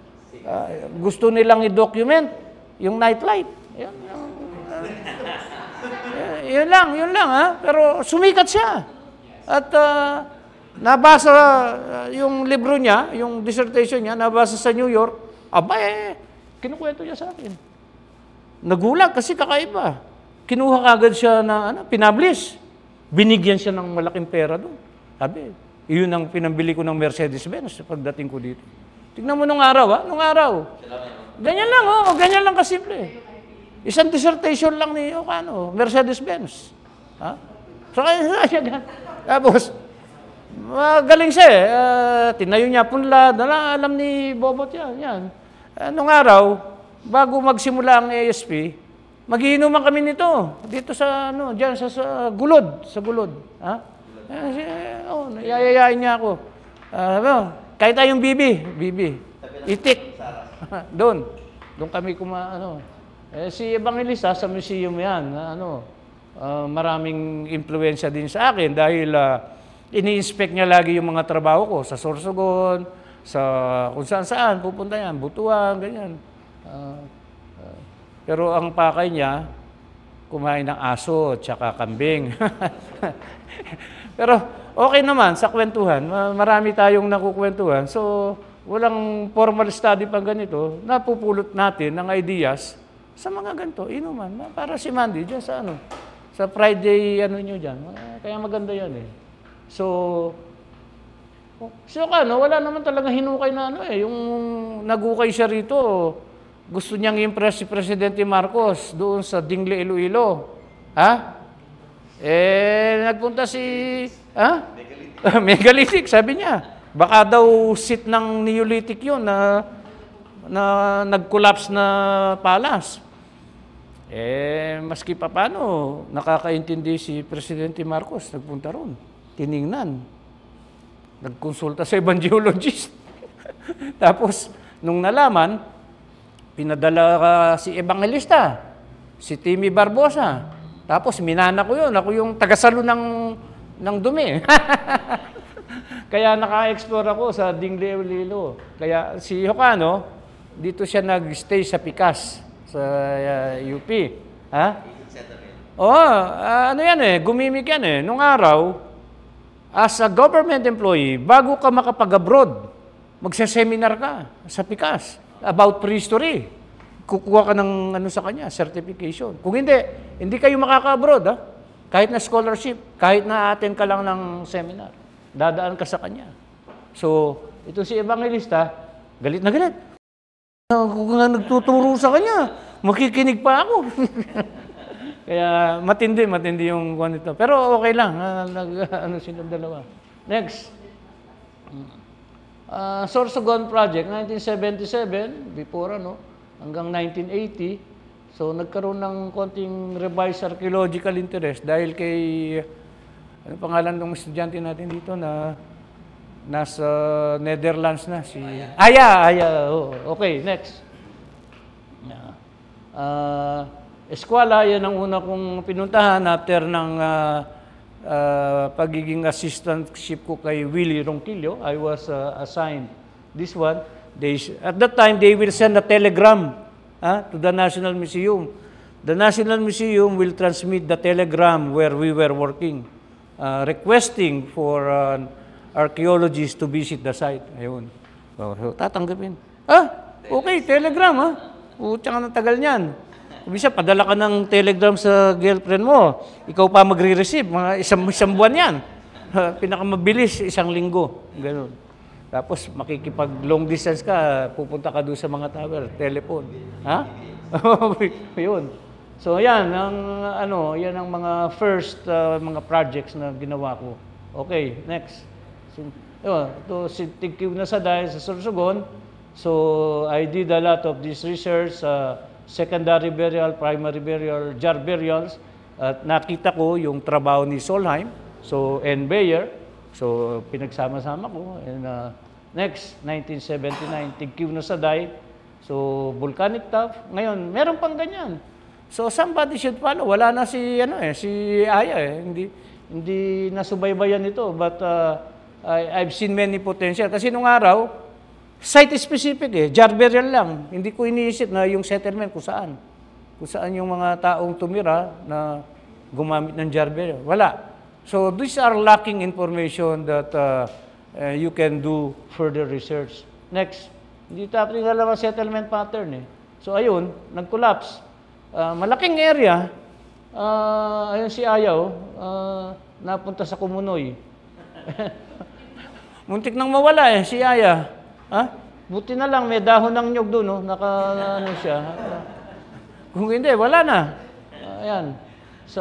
uh, gusto nilang i-document yung nightlife. Yan, yung, uh, Eh, yun lang, yun lang ha. Pero sumikat siya. At uh, nabasa uh, yung libro niya, yung dissertation niya, nabasa sa New York. Aba eh, kinukwento niya sa akin. Nagulat kasi kakaiba. Kinuha kagad siya na ano, pinablis. Binigyan siya ng malaking pera doon. Sabi, iyon ang pinambili ko ng Mercedes-Benz pagdating ko dito. Tignan mo nung araw ha, nung araw. Ganyan lang oh, ganyan lang kasimple. Isang dissertation lang ni o ano, Mercedes-Benz. Ha? So kaya siya tapos magaling siya eh. Uh, tinayo niya punla, dala alam ni Bobot yan, yan. Uh, nung araw, bago magsimula ang A S P, magiinuman kami nito dito sa ano, diyan sa, sa Gulod, sa Gulod, ha? Uh, oh, yayayain niya ako. Uh, kahit tayong bibi, bibi. Itik. Doon. Doon kami kuma ano. Eh, si Evangelista sa museum yan, ano, uh, maraming impluwensya din sa akin dahil uh, ini-inspect niya lagi yung mga trabaho ko sa Sorsogon, sa kung saan saan, pupunta yan, Butuan, ganyan. Uh, uh, pero ang pakay niya, kumain ng aso, tsaka kambing. Pero okay naman sa kwentuhan, marami tayong nakukwentuhan. So, walang formal study pang ganito, napupulot natin ng ideas sa mga ganito, inuman. Para si Mandy, dyan sa ano, sa Friday, ano nyo dyan. Kaya maganda yan eh. So, so ano, wala naman talaga hinukay na ano eh. Yung nagukay siya rito, gusto niyang impress si Presidente Marcos doon sa Dingle, Iloilo. Ha? Eh, nagpunta si, ha? Megalithic. Megalithic, sabi niya. Baka daw seat ng Neolithic yun na, na nag-collapse na palas. Eh, maski pa paano, nakakaintindi si Presidente Marcos, nagpunta ron, tiningnan, nagkonsulta sa ibang geologist. Tapos, nung nalaman, pinadala ka si Evangelista, si Timmy Barbosa. Tapos, minana ko yun, ako yung tagasalo ng, ng dumi. Kaya naka-explore ako sa Dingle, Iloilo. Kaya si Jocano, dito siya nag-stay sa Pikas, sa uh, U P. Ha? Oo, uh, ano yan eh, gumimik yan eh. Nung araw, as a government employee, bago ka makapag-abroad, magsa-seminar ka sa Pikas about prehistory. Kukuha ka ng ano sa kanya, certification. Kung hindi, hindi kayo makaka-abroad, ha? Kahit na scholarship, kahit na attend ka lang ng seminar, dadaan ka sa kanya. So, ito si Evangelista, galit na galit. Kung nga nagtuturo sa kanya, makikinig pa ako. Kaya matindi, matindi yung kwan ito. Pero okay lang, uh, nag, ano silang dalawa. Next. Uh, Sorsogon Project, nineteen seventy-seven, before ano, hanggang nineteen eighty. So nagkaroon ng konting revised archaeological interest dahil kay, ano pangalan ng estudyante natin dito na nasa Netherlands na, si Aya, Aya, oh, okay, next. Uh, Eskwela, yan ang una kong pinuntahan after ng uh, uh, pagiging assistantship ko kay Willie Ronquillo. I was uh, assigned this one. They, at that time, they will send a telegram uh, to the National Museum. The National Museum will transmit the telegram where we were working, uh, requesting for uh, archaeologists to visit the site. Ayun. So, tatanggapin. Ah, okay, telegram ha. Putsang ang tagal niyan. Bisa, padala ka ng telegram sa girlfriend mo. Ikaw pa magre-receive. Mga isang, isang buwan yan. Pinakamabilis, isang linggo. Ganun. Tapos makikipag long distance ka, pupunta ka doon sa mga tower, telephone. Ha? Ayun. So yan, ang, ano, yan ang mga first uh, mga projects na ginawa ko. Okay, next. So, yun, ito si Tigkiw na sa dahil sa Sorsogon. So I did a lot of this research, uh, secondary burial, primary burial, jar burials. At nakita ko yung trabaho ni Solheim, so and Bayer. So pinagsama-sama ko. And uh, next, nineteen seventy-nine, Tigkiw na sa dahil. So volcanic tuff. Ngayon, meron pang ganyan. So somebody should follow. Wala na si ano eh, si Aya eh. Hindi hindi nasubaybayan ito, but uh, I, I've seen many potential kasi nung araw site specific eh, jar burial lang. Hindi ko iniisip na yung settlement kung saan. kung saan yung mga taong tumira na gumamit ng jar burial. Wala. So these are lacking information that uh, uh, you can do further research. Next, hindi tayo alam ang settlement pattern eh. So ayun, nag-collapse. Uh, malaking area, uh, ayun si Ayaw, uh, napunta sa Kumunoy. Muntik nang mawala eh, si Aya. Ha? Buti na lang, may dahon ng nyug doon, no? Naka, ano siya. Kung hindi, wala na. Ayan. So,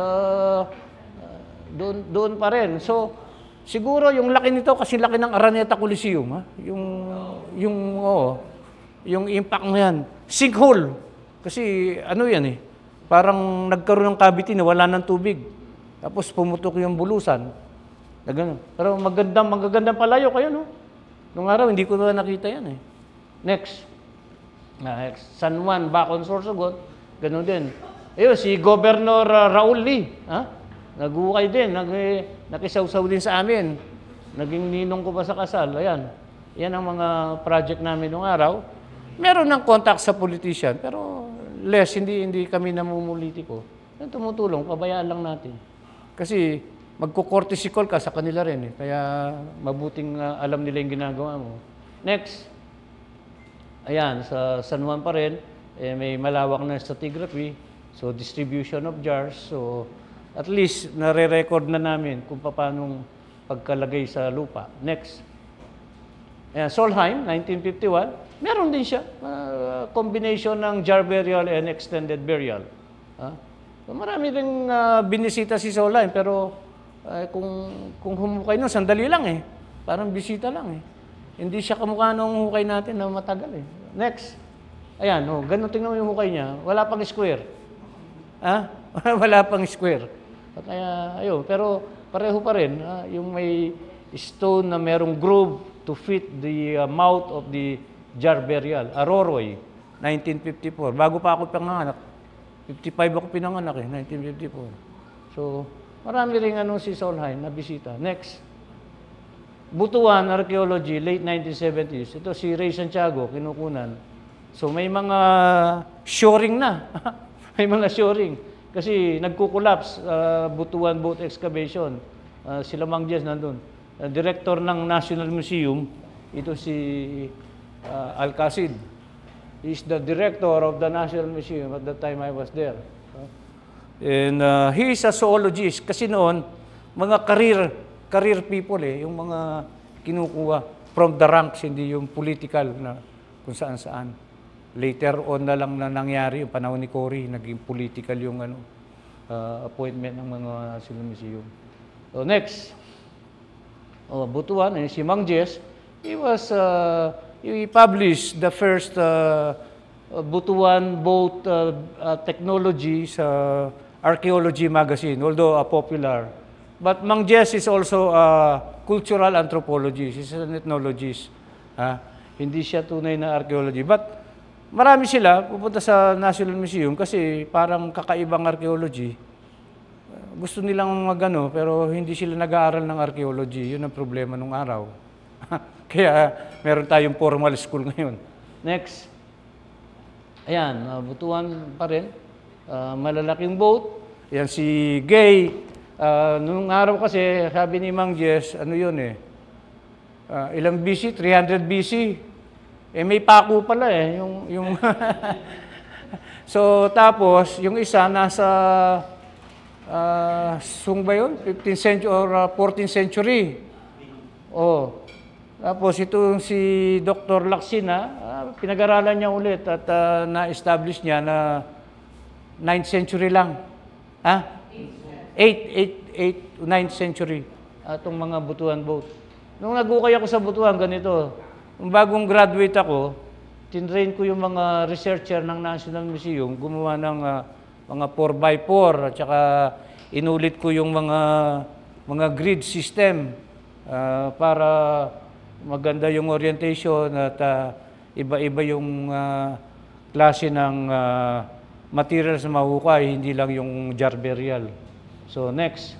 doon, doon pa rin. So, siguro yung laki nito, kasi laki ng Araneta Coliseum, ha? Yung, yung, oh, yung impact mo yan. Sinkhole. Kasi, ano yan eh, parang nagkaroon ng cavity na wala ng tubig. Tapos pumutok yung bulusan. Na ganun. Pero magandang, magagandang palayo kayo, no? Nung araw, hindi ko na nakita yan eh. Next. Uh, San Juan, Bacon, Sorsogon, ganun din. Ayun, si Governor uh, Raul Lee, ha? Nag-ukay din, nag, nakisawsaw din sa amin. Naging ninong ko pa sa kasal. Ayan. Yan ang mga project namin nung araw. Meron ng contact sa politician, pero less, hindi hindi kami namumulitiko. Yan tumutulong, pabayaan lang natin. Kasi magko-courtesy call ka sa kanila rin eh. Kaya mabuting uh, alam nila yung ginagawa mo. Next. Ayan, sa San Juan pa rin, eh, may malawak na stratigraphy. So, distribution of jars. So, at least, nare-record na namin kung paano pagkalagay sa lupa. Next. Ayan, Solheim, nineteen fifty-one. Meron din siya. Uh, combination ng jar burial and extended burial. Huh? So, marami rin uh, binisita si Solheim, pero uh, kung, kung humukay nun, sandali lang eh. Parang bisita lang eh. Hindi siya kamukha nung hukay natin na matagal eh. Next. Ayan, oh, ganun tingnan mo yung hukay niya. Wala pang square. Ha? Wala pang square. Kaya, ayun. Pero pareho pa rin. Ha? Yung may stone na merong groove to fit the uh, mouth of the jar burial. Aroroy, nineteen fifty-four. Bago pa ako pinanganak. fifty-five ako pinanganak eh, nineteen fifty-four. So, marami rin ano si Solheim na bisita. Next. Butuan Archaeology, late nineteen seventies. Ito si Ray Santiago, kinukunan. So may mga shoring na. May mga shoring. Kasi nagko-collapse, uh, Butuan Boat Excavation. Uh, sila Mang Jess nandun. Uh, director ng National Museum, ito si uh, Alcacid. He's the director of the National Museum at the time I was there. And uh, he is a zoologist. Kasi noon, mga career career people eh, yung mga kinukuha from the ranks, hindi yung political na kung saan-saan. Later on na lang na nangyari, yung panahon ni Cory, naging political yung ano, uh, appointment ng mga National Museum. So next, oh, Butuan, eh, si Mang Jess, he was, uh, he published the first uh, Butuan boat uh, uh, technology sa Archaeology magazine, although a popular. But Mang Jess is also a cultural anthropologist. He's an ethnologist. Ha? Hindi siya tunay na archaeology. But marami sila pupunta sa National Museum kasi parang kakaibang archaeology. Gusto nilang magano pero hindi sila nag-aaral ng archaeology. Yun ang problema nung araw. Kaya meron tayong formal school ngayon. Next. Ayan, uh, Butuan pa rin. Uh, malalaking boat. Ayan si Gay. Uh, nung araw kasi, sabi ni Mang Jess, ano yun eh, uh, ilang B C? three hundred B C. Eh may pako pala eh. Yung, yung so tapos, yung isa nasa, uh, sung ba yun? fifteenth century or uh, fourteenth century. Oh. Tapos ito si Doctor Laksina, uh, pinag-aralan niya ulit at uh, na-establish niya na ninth century lang. Ha? eighth, ninth century, itong mga Butuan boat. Nung nag-ukay ako sa Butuan, ganito, nung bagong graduate ako, tinrain ko yung mga researcher ng National Museum, gumawa ng uh, mga four by four, at saka inulit ko yung mga, mga grid system uh, para maganda yung orientation at uh, iba-iba yung uh, klase ng uh, materials na mahukay, hindi lang yung jar burial. So, next.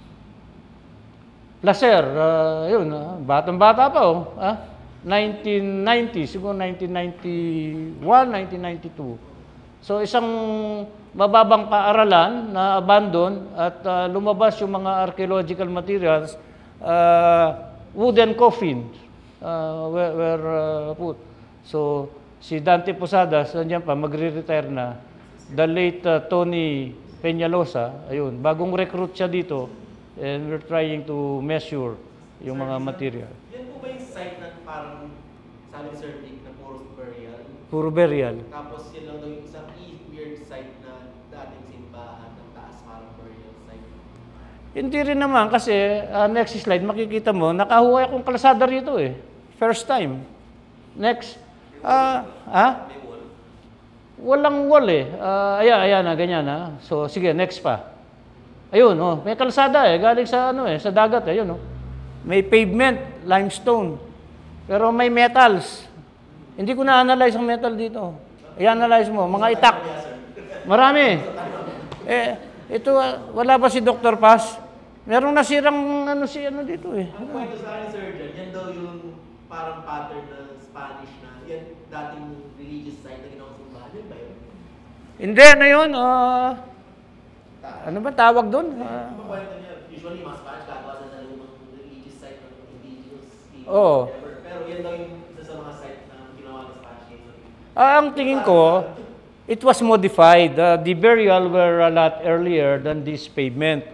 Placer, uh, yun, uh, batang-bata pa, oh. Ah? nineteen ninety, siguro nineteen ninety-one, nineteen ninety-two. So isang mababang paaralan na abandon at uh, lumabas yung mga archaeological materials, uh, wooden coffin uh, were, were uh, put. So si Dante Posadas, nandiyan pa, magre-retire na. The late uh, Tony Peñalosa, ayun, bagong recruit siya dito, and we're trying to measure yung mga material. Yan po ba yung site na parang sabi ni Sir Dick na puro burial? Puro burial. Tapos yun lang daw yung isang weird site na dating simbahan ng taas parang burial site. Hindi rin naman kasi, uh, next slide, makikita mo, nakahuhay akong kalsada rito eh. First time. Next. Ah, uh, ha? May wall? Walang wall eh. Uh, ayan, ayan na, ganyan na. So, sige, next pa. Ayun, oh, may kalsada eh, galing sa ano eh, sa dagat eh, ayun oh. May pavement, limestone. Pero may metals. Hindi ko na-analyze ang metal dito. I-analyze mo, mga itak. Marami. Eh, ito, uh, wala ba si Doctor Paz? Merong nasirang ano si ano dito eh. Ang kwento sa akin, Sir John, yan daw yung parang pattern na Spanish na, yan dating religious site na ginawang simbahan. Yun ba yun? Hindi, ano yun? Uh, ano ba tawag doon? Uh, Ang kwento niya, usually mga Spanish gagawa na sa lumang religious site ng indigenous people. Oo. Pero yan daw yung isa sa mga site na ginawa ng Spanish. Ah, ang tingin ko, it was modified. Uh, the burial were a lot earlier than this pavement.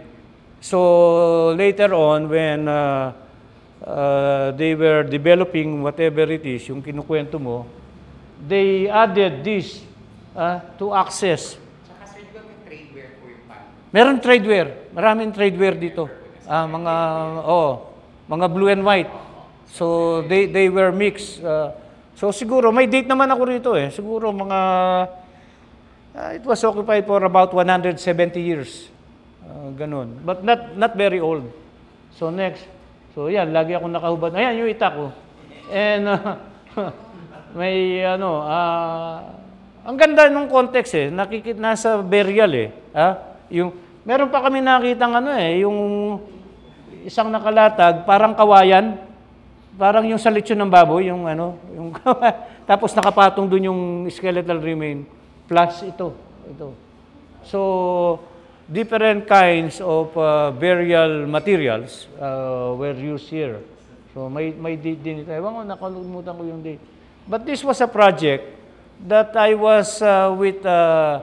So later on, when uh, uh, they were developing whatever it is, yung kinukwento mo, they added this uh, to access. Tsaka sir, di ba may tradeware po yung pan? Meron tradeware. Maraming tradeware dito. Ah, mga, oh, mga blue and white. So they, they were mixed. Uh, so siguro, may date naman ako rito eh. Siguro mga, uh, it was occupied for about one hundred seventy years. Uh, ganun. But not not very old. So next. So yan, lagi ako nakahubad. Ayan, yung itak ko. And uh, may ano, uh, ang ganda nung context eh. Nakikita nasa burial eh. Ha? Yung, meron pa kami nakitang ano eh, yung isang nakalatag, parang kawayan. Parang yung sa lechon ng baboy, yung ano, yung tapos nakapatong dun yung skeletal remain. Plus ito, ito. So, different kinds of uh, burial materials uh, were used here. So may may date din ito. Ewan ko, nakalimutan ko yung date. But this was a project that I was uh, with uh,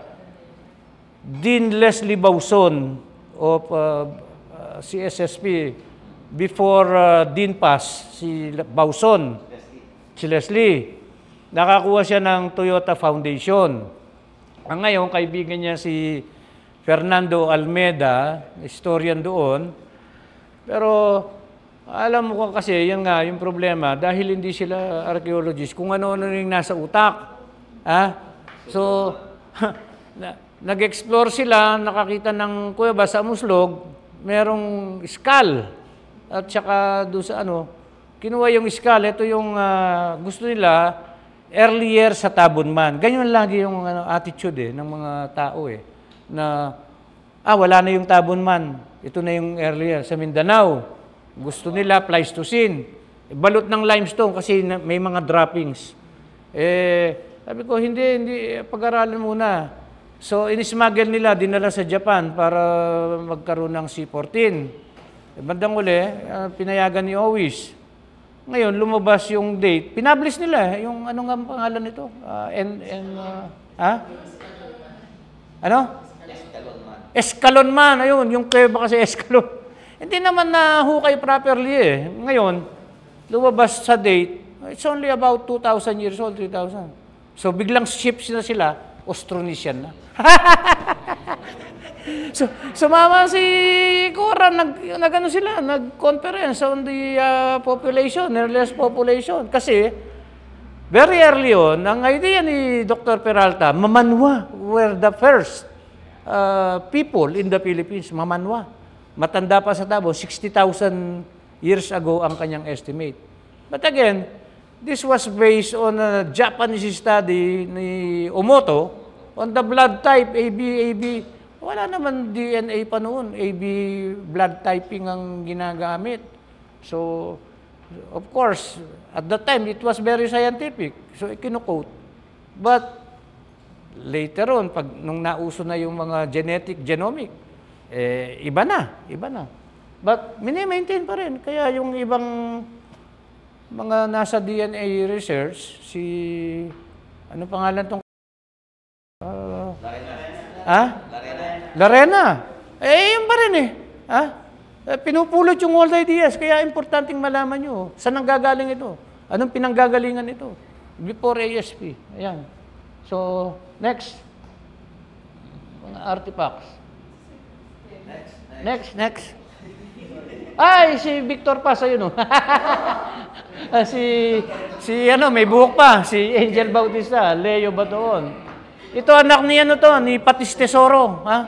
Dean Leslie Bauson of uh, uh, C S S P before uh, Dean Paz, si Bauson, si Leslie. Nakakuha siya ng Toyota Foundation. Ang ngayon, kaibigan niya si Fernando Almeda, historian doon. Pero alam mo ko kasi, yan nga yung problema, dahil hindi sila archaeologists, kung ano-ano yung nasa utak. Ha? So, nag-explore sila, nakakita ng kuweba sa Muslog, merong skull. At saka doon sa ano, kinuha yung skull, ito yung uh, gusto nila, earlier sa Tabunman. Ganyan lagi yung ano, attitude eh, ng mga tao eh. Na, ah, wala na yung Tabunman. Ito na yung earlier. Sa Mindanao, gusto nila Pleistocene. Balot ng limestone kasi may mga droppings. Eh, sabi ko, hindi, hindi, pag-aralan muna. So, inismagel nila, dinala sa Japan para magkaroon ng C fourteen. E, bandang uli, uh, pinayagan ni Owis. Ngayon, lumabas yung date. Pinablish nila, yung ano nga ang pangalan nito? Uh, and, and, uh, ha? Ano? Escalon man, ayun, yung kuweba kasi Escalon. Hindi naman nahukay properly eh. Ngayon, lumabas sa date, it's only about two thousand years old, three thousand. So biglang ships na sila, Austronesian na. so, sumama si Cora, nag, nag ano sila, nag-conference on the uh, population, earliest population. Kasi, very early on, ang idea ni Doctor Peralta, Mamanwa were the first Uh, people in the Philippines, Mamanwa. Matanda pa sa Tabo, sixty thousand years ago ang kanyang estimate. But again, this was based on a Japanese study ni Omoto on the blood type A B A B. Wala naman D N A pa noon. A B blood typing ang ginagamit. So, of course, at that time, it was very scientific. So, ikinukote. But, Later on, pag nung nauso na yung mga genetic, genomic, eh, iba na, iba na. But mini-maintain pa rin. Kaya yung ibang mga nasa D N A research, si, ano pangalan tong? Uh, Larena. Ha? Larena. Larena. Eh, yun pa rin eh. Ha? Eh, pinupulot yung old ideas, kaya importanteng malaman nyo, saan ang gagaling ito? Anong pinanggagalingan ito? Before A S P. Ayan. So, next. Mga artifacts. Next, next. Next, next. Ay, si Victor pa sa'yo, no? Ah, si, si, ano, may buhok pa. Si Angel Bautista. Leo ba doon? Ito, anak ni, ano to, ni Patis Tesoro. Ha?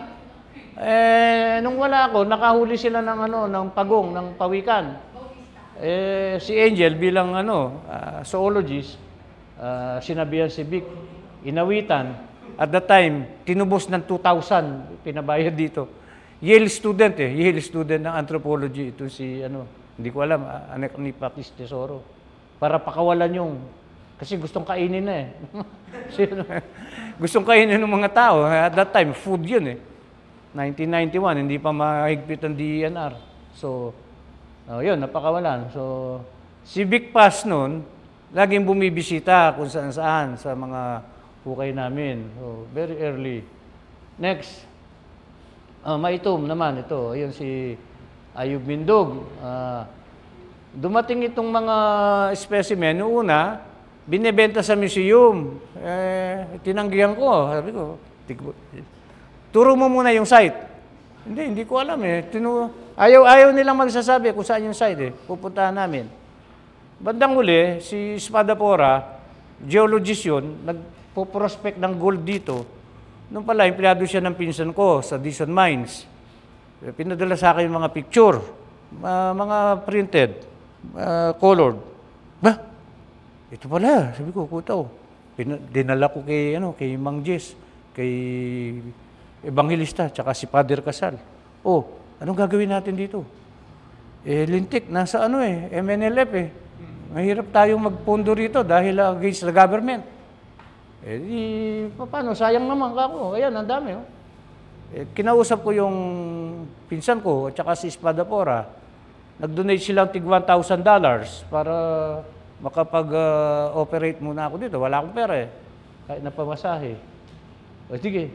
Eh, nung wala ako, nakahuli sila ng, ano, ng pagong, ng pawikan. Eh, si Angel bilang, ano, uh, zoologist, uh, sinabihan si Vic, inawitan. At that time, tinubos ng two thousand, pinabayad dito. Yale student eh, Yale student ng anthropology. Ito si, ano, hindi ko alam, anak ni Patis Tesoro. Para pakawalan yung, kasi gustong kainin na eh. Gustong kainin ng mga tao. At that time, food yun eh. nineteen ninety-one, hindi pa mahigpit ang D N R. So, oh, yun, napakawalan. So, si Vic Paz noon, laging bumibisita kung saan-saan sa mga hukay namin. So, very early. Next. Uh, maitom naman ito. Ayun si Ayub Mindog. Uh, dumating itong mga specimen. Noong una, binebenta sa museum. Eh, tinanggihan ko. Sabi ko, turo mo muna yung site. Hindi, hindi ko alam eh. Tinu ayaw, ayaw nilang magsasabi kung saan yung site eh. Pupuntahan namin. Bandang huli, si Espadapora, geologist yun, nagpo-prospect ng gold dito. Noong pala, empleyado siya ng pinsan ko sa Dixon Mines. Pinadala sa akin yung mga picture, uh, mga printed, uh, colored. Ba? Ito pala, sabi ko, kutaw. Dinala ko kay, ano, kay Mang Jess, kay Evangelista, tsaka si Father Casal. Oh, anong gagawin natin dito? Eh, lintik, nasa ano eh, M N L F eh. Mahirap tayong magpondo rito dahil against the government. Eh, di, paano? Sayang naman kako. Ayan, ang dami. Oh. Eh, kinausap ko yung pinsan ko at saka si Espadapora. Nag-donate silang tig one thousand dollars para makapag-operate uh, muna ako dito. Wala akong pera eh. Kahit napamasahe. O sige.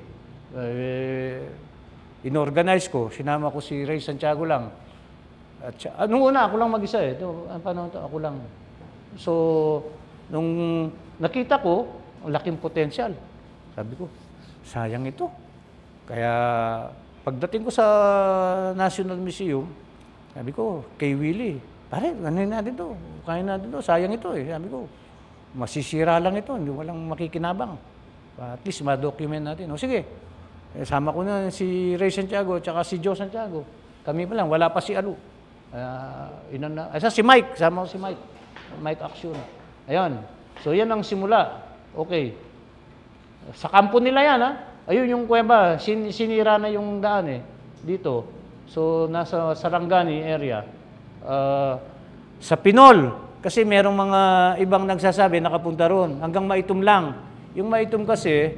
Eh, inorganize ko. Sinama ko si Ray Santiago lang. At siya, nung una, ako lang mag-isa eh. Ito, paano ito? Ako lang. So, nung nakita ko, ang laking potensyal. Sabi ko, sayang ito. Kaya, pagdating ko sa National Museum, sabi ko, kay Willie, pare, ganin natin ito. Kain natin ito. Sayang ito eh. Sabi ko, masisira lang ito. Hindi walang makikinabang. At least, ma-document natin. O sige, eh, sama ko na si Ray Santiago at si Joe Santiago. Kami pa lang, wala pa si Alu. Uh, inan na, ay, si Mike, sama ko si Mike. Mike Action. Ayan. So, yan ang simula. Okay. Sa kampo nila yan, ha? Ayun yung kuweba. Sin sinira na yung daan eh. Dito. So, nasa Sarangani area. Uh, sa Pinol. Kasi merong mga ibang nagsasabi, nakapunta ron. Hanggang Maitom lang. Yung Maitom kasi,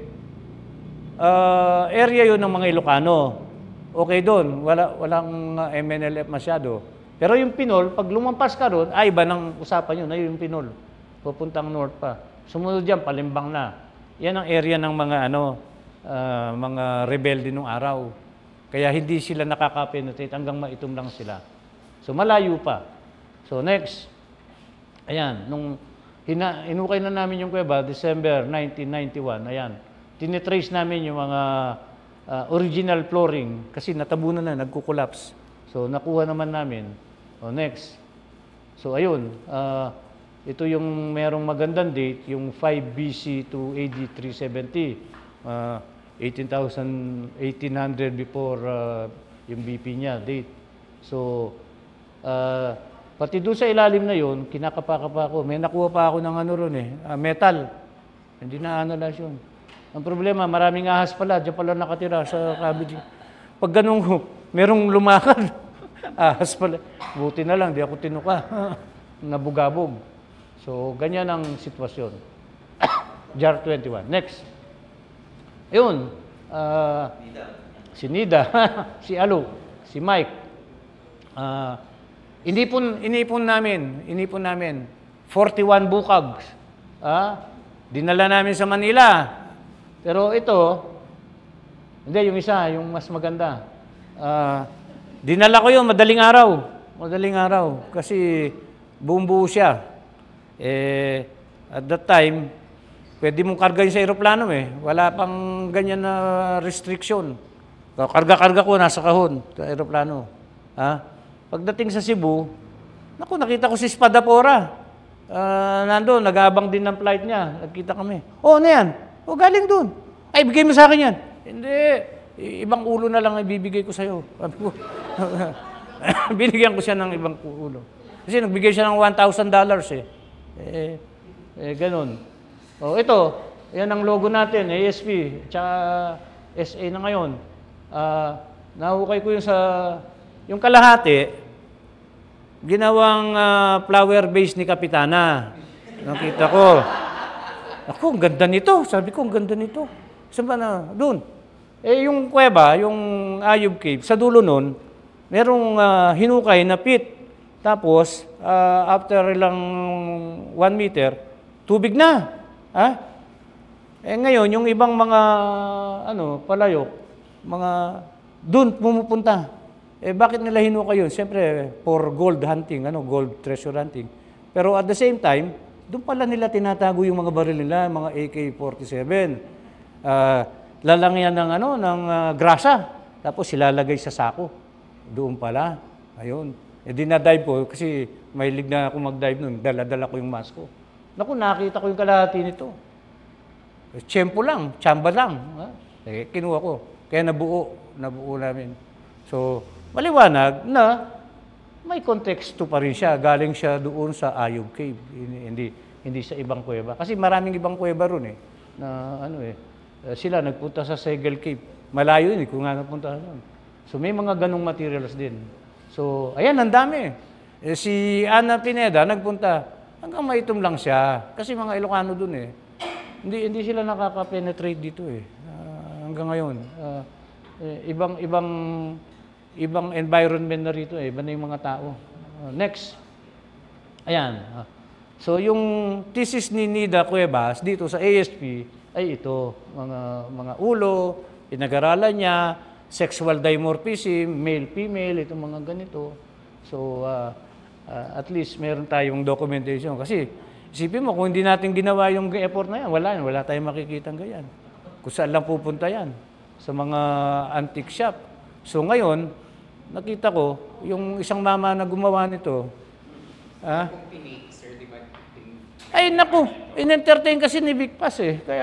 uh, area yun ng mga Ilocano. Okay doon. Wala, walang uh, M N L F masyado. Pero yung Pinol, pag lumampas ka ron, ay iba ng usapan yun. Ayun yung Pinol. Pupuntang north pa. Sumunod dyan, Palimbang na. Yan ang area ng mga ano, uh, mga rebelde nung araw. Kaya hindi sila nakaka-penetrate, hanggang Maitom lang sila. So malayo pa. So next. Ayan, nung hina, inukay na namin yung kuweba, December nineteen ninety-one, ayan. Tinitrace namin yung mga uh, original flooring kasi natabunan na, nagko-collapse. So nakuha naman namin. O next. So ayun, uh, ito yung merong magandang date, yung five B C to A D three seventy. Uh, eighteen thousand, eighteen hundred before uh, yung B P niya, date. So, uh, pati doon sa ilalim na yun, kinakapa-kapa ko. May nakuha pa ako ng ano ron eh, uh, metal. Hindi na analyze yun. Ang problema, maraming ahas pala, diyan pala nakatira sa cabbage. Pag ganun, merong lumakad. Ahas pala. Buti na lang, di ako tinuka. Nabugabog. So, ganyan ang sitwasyon. Jar twenty-one. Next. Ayun, ah, si Nida, si Alu, si Mike. Ah, inipon, inipon namin, inipon namin, forty-one bukags. Ah, dinala namin sa Manila. Pero ito, hindi, yung isa, yung mas maganda. Ah, dinala ko yun, madaling araw. Madaling araw. Kasi buong buo siya. Eh, at that time, pwede mong kargahin sa aeroplano eh. Wala pang ganyan na restriction. Karga-karga ko, nasa kahon sa aeroplano. Ha? Pagdating sa Cebu, naku, nakita ko si Spadapora. Uh, nandun, nag-aabang din ng flight niya. Nagkita kami. Oh, ano yan? Oh, galing dun. Ay, bigay mo sa akin yan. Hindi. Ibang ulo na lang ibibigay ko sa'yo. Binigyan ko siya ng ibang ulo. Kasi nagbigay siya ng one thousand dollars eh. Eh, eh ganun. Oh, ito, yan ang logo natin, A S P, tsaka S A na ngayon. Uh, nahukay ko yung sa, yung kalahati, ginawang uh, flower base ni Kapitana. Nakita ko. Ako, ang ganda nito. Sabi ko, ang ganda nito. Saan ba na? Doon. Eh, yung kuweba, yung Ayub Cave, sa dulo nun, merong uh, hinukay na pit. Tapos, uh, after ilang one meter, tubig na. Ha? Eh, ngayon, yung ibang mga, ano, palayok, mga, doon pumupunta. Eh, bakit nila hinukay yun? Siyempre, for gold hunting, ano, gold treasure hunting. Pero at the same time, doon pala nila tinatago yung mga baril nila, mga A K forty-seven. Uh, lalangyan ng, ano, ng uh, grasa. Tapos silalagay sa sako. Doon pala. Ayun. E dinadive ko kasi mahilig na ako mag-dive nun. Dala-dala ko yung mask ko. Naku, nakita ko yung kalahati nito. Tiyempo lang, tsamba lang. Ha? Eh, kinuha ko. Kaya nabuo. Nabuo namin. So, maliwanag na may konteksto pa rin siya. Galing siya doon sa Ayub Cave. Hindi, hindi sa ibang kuweba. Kasi maraming ibang kuweba ron eh. Na ano eh. Sila nagpunta sa Segel Cave. Malayo yun eh kung nga napunta doon. So, may mga ganong materials din. So, ayan, ang dami. Eh, si Ana Pineda, nagpunta, hanggang maitom lang siya. Kasi mga Ilocano dun eh. Hindi, hindi sila nakaka-penetrate dito eh. Uh, hanggang ngayon. Uh, eh, ibang, ibang, ibang environment na rito eh. Iba na yung mga tao. Uh, next. Ayan. Uh, so, yung thesis ni Nida Cuevas dito sa A S P ay ito. Mga, mga ulo, pinag-aralan niya, sexual dimorphism, male-female, itong mga ganito. So, uh, uh, at least meron tayong documentation. Kasi, isipin mo, kung hindi natin ginawa yung effort na yan, wala yan. Wala tayong makikita ganyan. Kung saan lang pupunta yan. Sa mga antique shop. So, ngayon, nakita ko, yung isang mama na gumawa nito, ah, sir, di ba? ay, naku, in-entertain kasi ni Vic Paz eh. Kaya,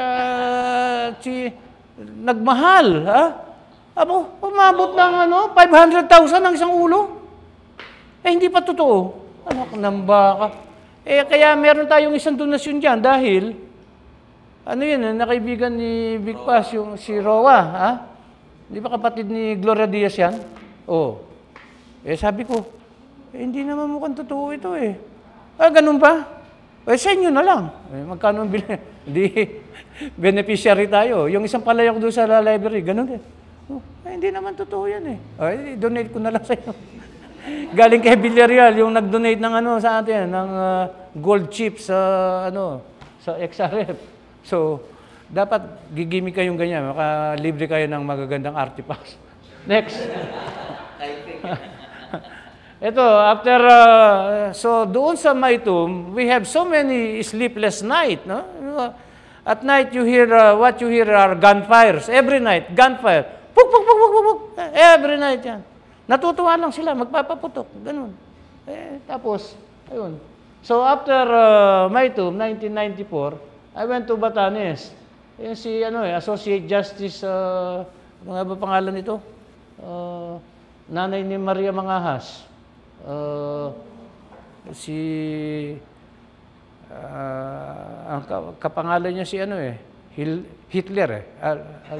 si, nagmahal, ha? Abo, pumabot ng ano, five hundred thousand ang isang ulo. Eh, hindi pa totoo. Anak ng baka. Eh, kaya meron tayong isang donasyon dyan dahil, ano yun, nakaibigan ni Big Paz, yung si Roa, ha? Di ba kapatid ni Gloria Diaz yan? Oo. Eh, sabi ko, eh, hindi naman mukhang totoo ito eh. Ah, ganun ba? Eh, sa inyo na lang. Eh, magkano ang bilhin? Hindi, beneficiary tayo. Yung isang palayok doon sa library, ganun din. Oh, eh, hindi naman totoo yan eh. Oh, eh, donate ko na lang sa inyo. Galing kay Villarreal, yung nag-donate ng ano sa atin, ng uh, gold chips sa uh, ano, sa X R F. So, dapat gigimik kayong ganyan, makalibre kayo ng magagandang artifacts. Next. Ito, after, uh, so doon sa Maitum, we have so many sleepless night, no? At night, you hear, uh, what you hear are gunfires. Every night, gunfire. Puk, puk, puk, puk, puk, puk. Every night yan. Natutuwa lang sila, magpapaputok. Ganun. Eh, tapos, ayun. So, after uh, Maitum, nineteen ninety-four, I went to Batanes. Yung si, ano eh, Associate Justice, uh, mga ba pangalan nito? Uh, nanay ni Maria Mangahas. Uh, si, uh, ang kapangalan niya si ano eh, Hil Hitler eh. Al al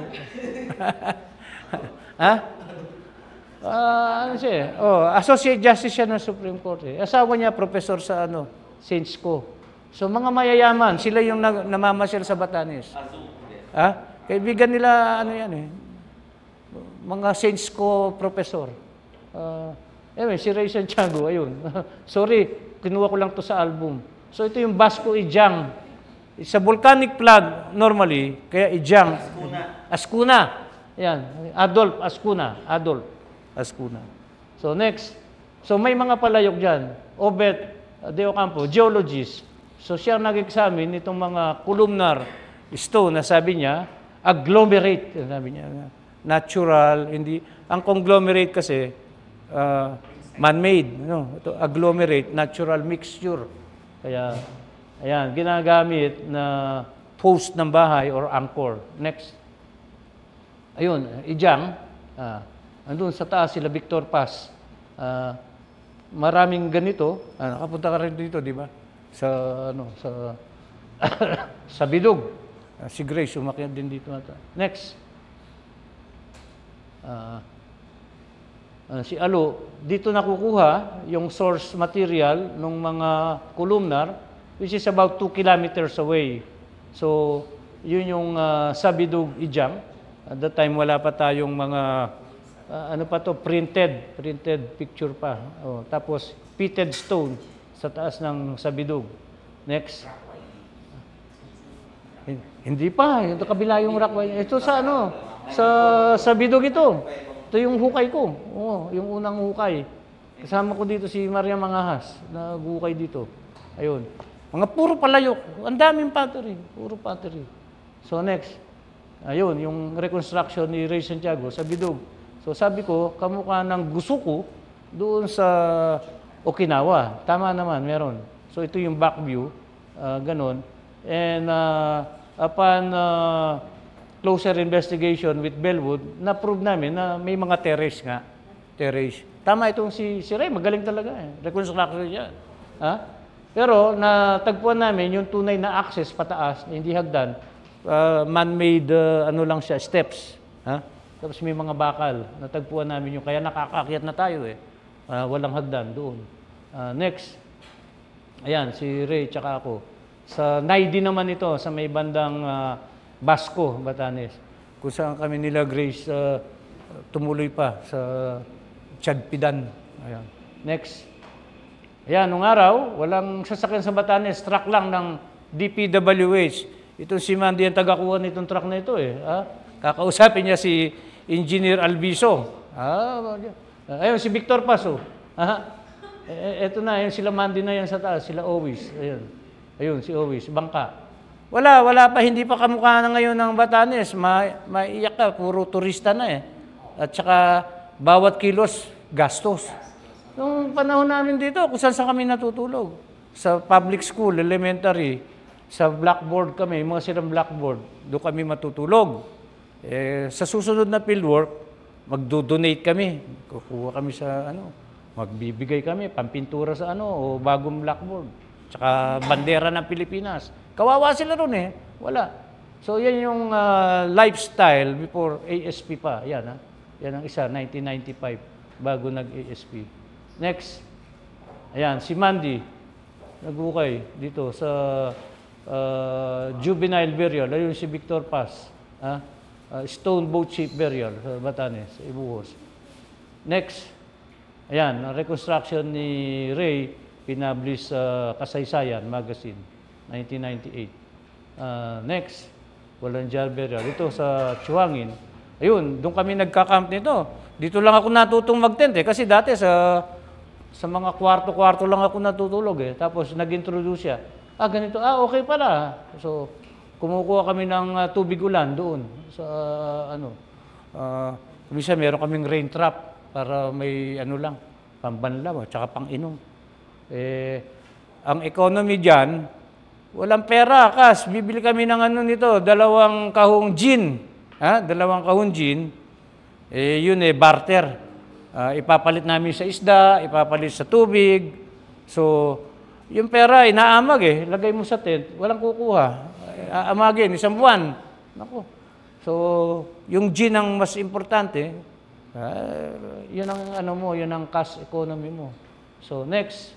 ha? Uh, ano siya eh? Oh, Associate Justice siya ng Supreme Court eh. Asawa niya, professor sa ano, Saints Co. So, mga mayayaman, sila yung nag namamasyal sa Batanes. Ha? Kaibigan nila, ano yan eh, mga Saints ko professor. Uh, anyway, si Ray Santiago, ayun. Sorry, kinuha ko lang to sa album. So ito yung Basco Ijang. It's a volcanic plug normally, kaya Ijang. Ascuna. Ascuna. Yan, Adolf Ascuna. Adolf Ascuna. So next, so may mga palayok dyan. Obet De Ocampo, geologist. So siya nag-examine itong mga columnar stone na sabi niya, agglomerate, sabi niya, natural, hindi, ang conglomerate kasi, uh, man-made, no? Ito, agglomerate, natural mixture. Kaya, ayan, ginagamit na post ng bahay or anchor. Next. Ayun, Ijang, ah, andun sa taas sila Victor Pass. Ah, maraming ganito, ah, nakapunta ka rin dito, di ba? Sa, ano, sa, sa Bidug. Uh, si Grace, umakyat din dito ata. Next. Uh, uh, si Alo, dito nakukuha yung source material ng mga columnar, which is about two kilometers away. So, yun yung uh, Sabidug Ijang. At that time, wala pa tayong mga, uh, ano pa to, printed, printed picture pa. Oh, tapos, pitted stone sa taas ng Sabidug. Next. Hindi pa, ito kabila yung Rockway. Ito sa ano, sa sa bidog ito. Ito yung hukay ko. Oo, yung unang hukay. Kasama ko dito si Maria Mangahas, nag-hukay dito. Ayun. Mga puro palayok. Ang daming pottery, puro pottery. So next. Ayun, yung reconstruction ni Ray Santiago sa bidog. So sabi ko, kamukha ng Gusuku doon sa Okinawa. Tama naman, meron. So ito yung back view, uh, ganon. And uh, upon uh, closer investigation with Bellwood, na-prove namin na may mga terrace nga. Terrace. Tama itong si, si Ray, magaling talaga eh. Reconstruction yan. Ha? Pero natagpuan namin yung tunay na access pataas, hindi hagdan, uh, man-made uh, ano lang siya, steps. Ha? Tapos may mga bakal. Natagpuan namin yung, kaya nakakaakyat na tayo eh. Uh, walang hagdan doon. Uh, next. Ayan, si Ray tsaka ako. Sa Naidi naman ito, sa may bandang uh, Basco, Batanes, kung saan kami nila Grace uh, tumuloy pa sa Chadpidan. Ayan. Next. Ayan, nung araw, walang sasakyan sa Batanes, truck lang ng D P W H. Itong si Mandy ang tagakuha nitong truck na ito eh. Ah, kakausapin niya si Engineer Albiso. Ah, ayun, si Victor Paso. Ah, e, eto na, yun, sila Mandy na yan sa taas, sila Owis. Ayun. Ayun, si Owis, bangka. Wala, wala pa, hindi pa kamukha na ngayon ng Batanes. Ma, maiyak ka, puro turista na eh. At saka, bawat kilos, gastos. Nung panahon namin dito, kung saan sa kami natutulog. Sa public school, elementary, sa blackboard kami, mga silang blackboard, doon kami matutulog. Eh, sa susunod na fieldwork, magdo-donate kami. Kukuha kami sa, ano, magbibigay kami, pampintura sa ano, o bagong blackboard. Tsaka bandera ng Pilipinas. Kawawa sila ron eh. Wala. So yan yung uh, lifestyle before A S P pa. Yan ha. Yan ang isa, nineteen ninety-five, bago nag-A S P. Next. Ayan, si Mandy. Nag-ukay dito sa uh, juvenile burial. Ayun si Victor Paz. Ha? Uh, stone boat ship burial sa Batanes, Ibuhos. Next. Ayan, ang reconstruction ni Ray, pinablis sa uh, Kasaysayan Magazine, nineteen ninety-eight. Uh, next, Walanjar Burial. Ito sa Chuangin. Ayun, doon kami nagka-camp nito. Dito lang ako natutong mag-tent eh. Kasi dati sa sa mga kwarto-kwarto lang ako natutulog eh. Tapos nag-introduce siya. Ah, ganito. Ah, okay pala. So, kumukuha kami ng uh, tubig ulan doon. Sa uh, ano. Uh, minsan meron kaming rain trap para may ano lang, pambanlaw, tsaka pang-inom. Eh, ang economy dyan, walang pera, kas. Bibili kami ng ano nito, dalawang kahong gin. Ha? Dalawang kahong gin. Eh, yun eh, barter. Uh, ipapalit namin sa isda, ipapalit sa tubig. So, yung pera, inaamag eh. Lagay mo sa tent, walang kukuha. Aamagin, isang buwan. Naku. So, yung gin ang mas importante. Uh, yun ang ano mo, yun ang cash economy mo. So, next.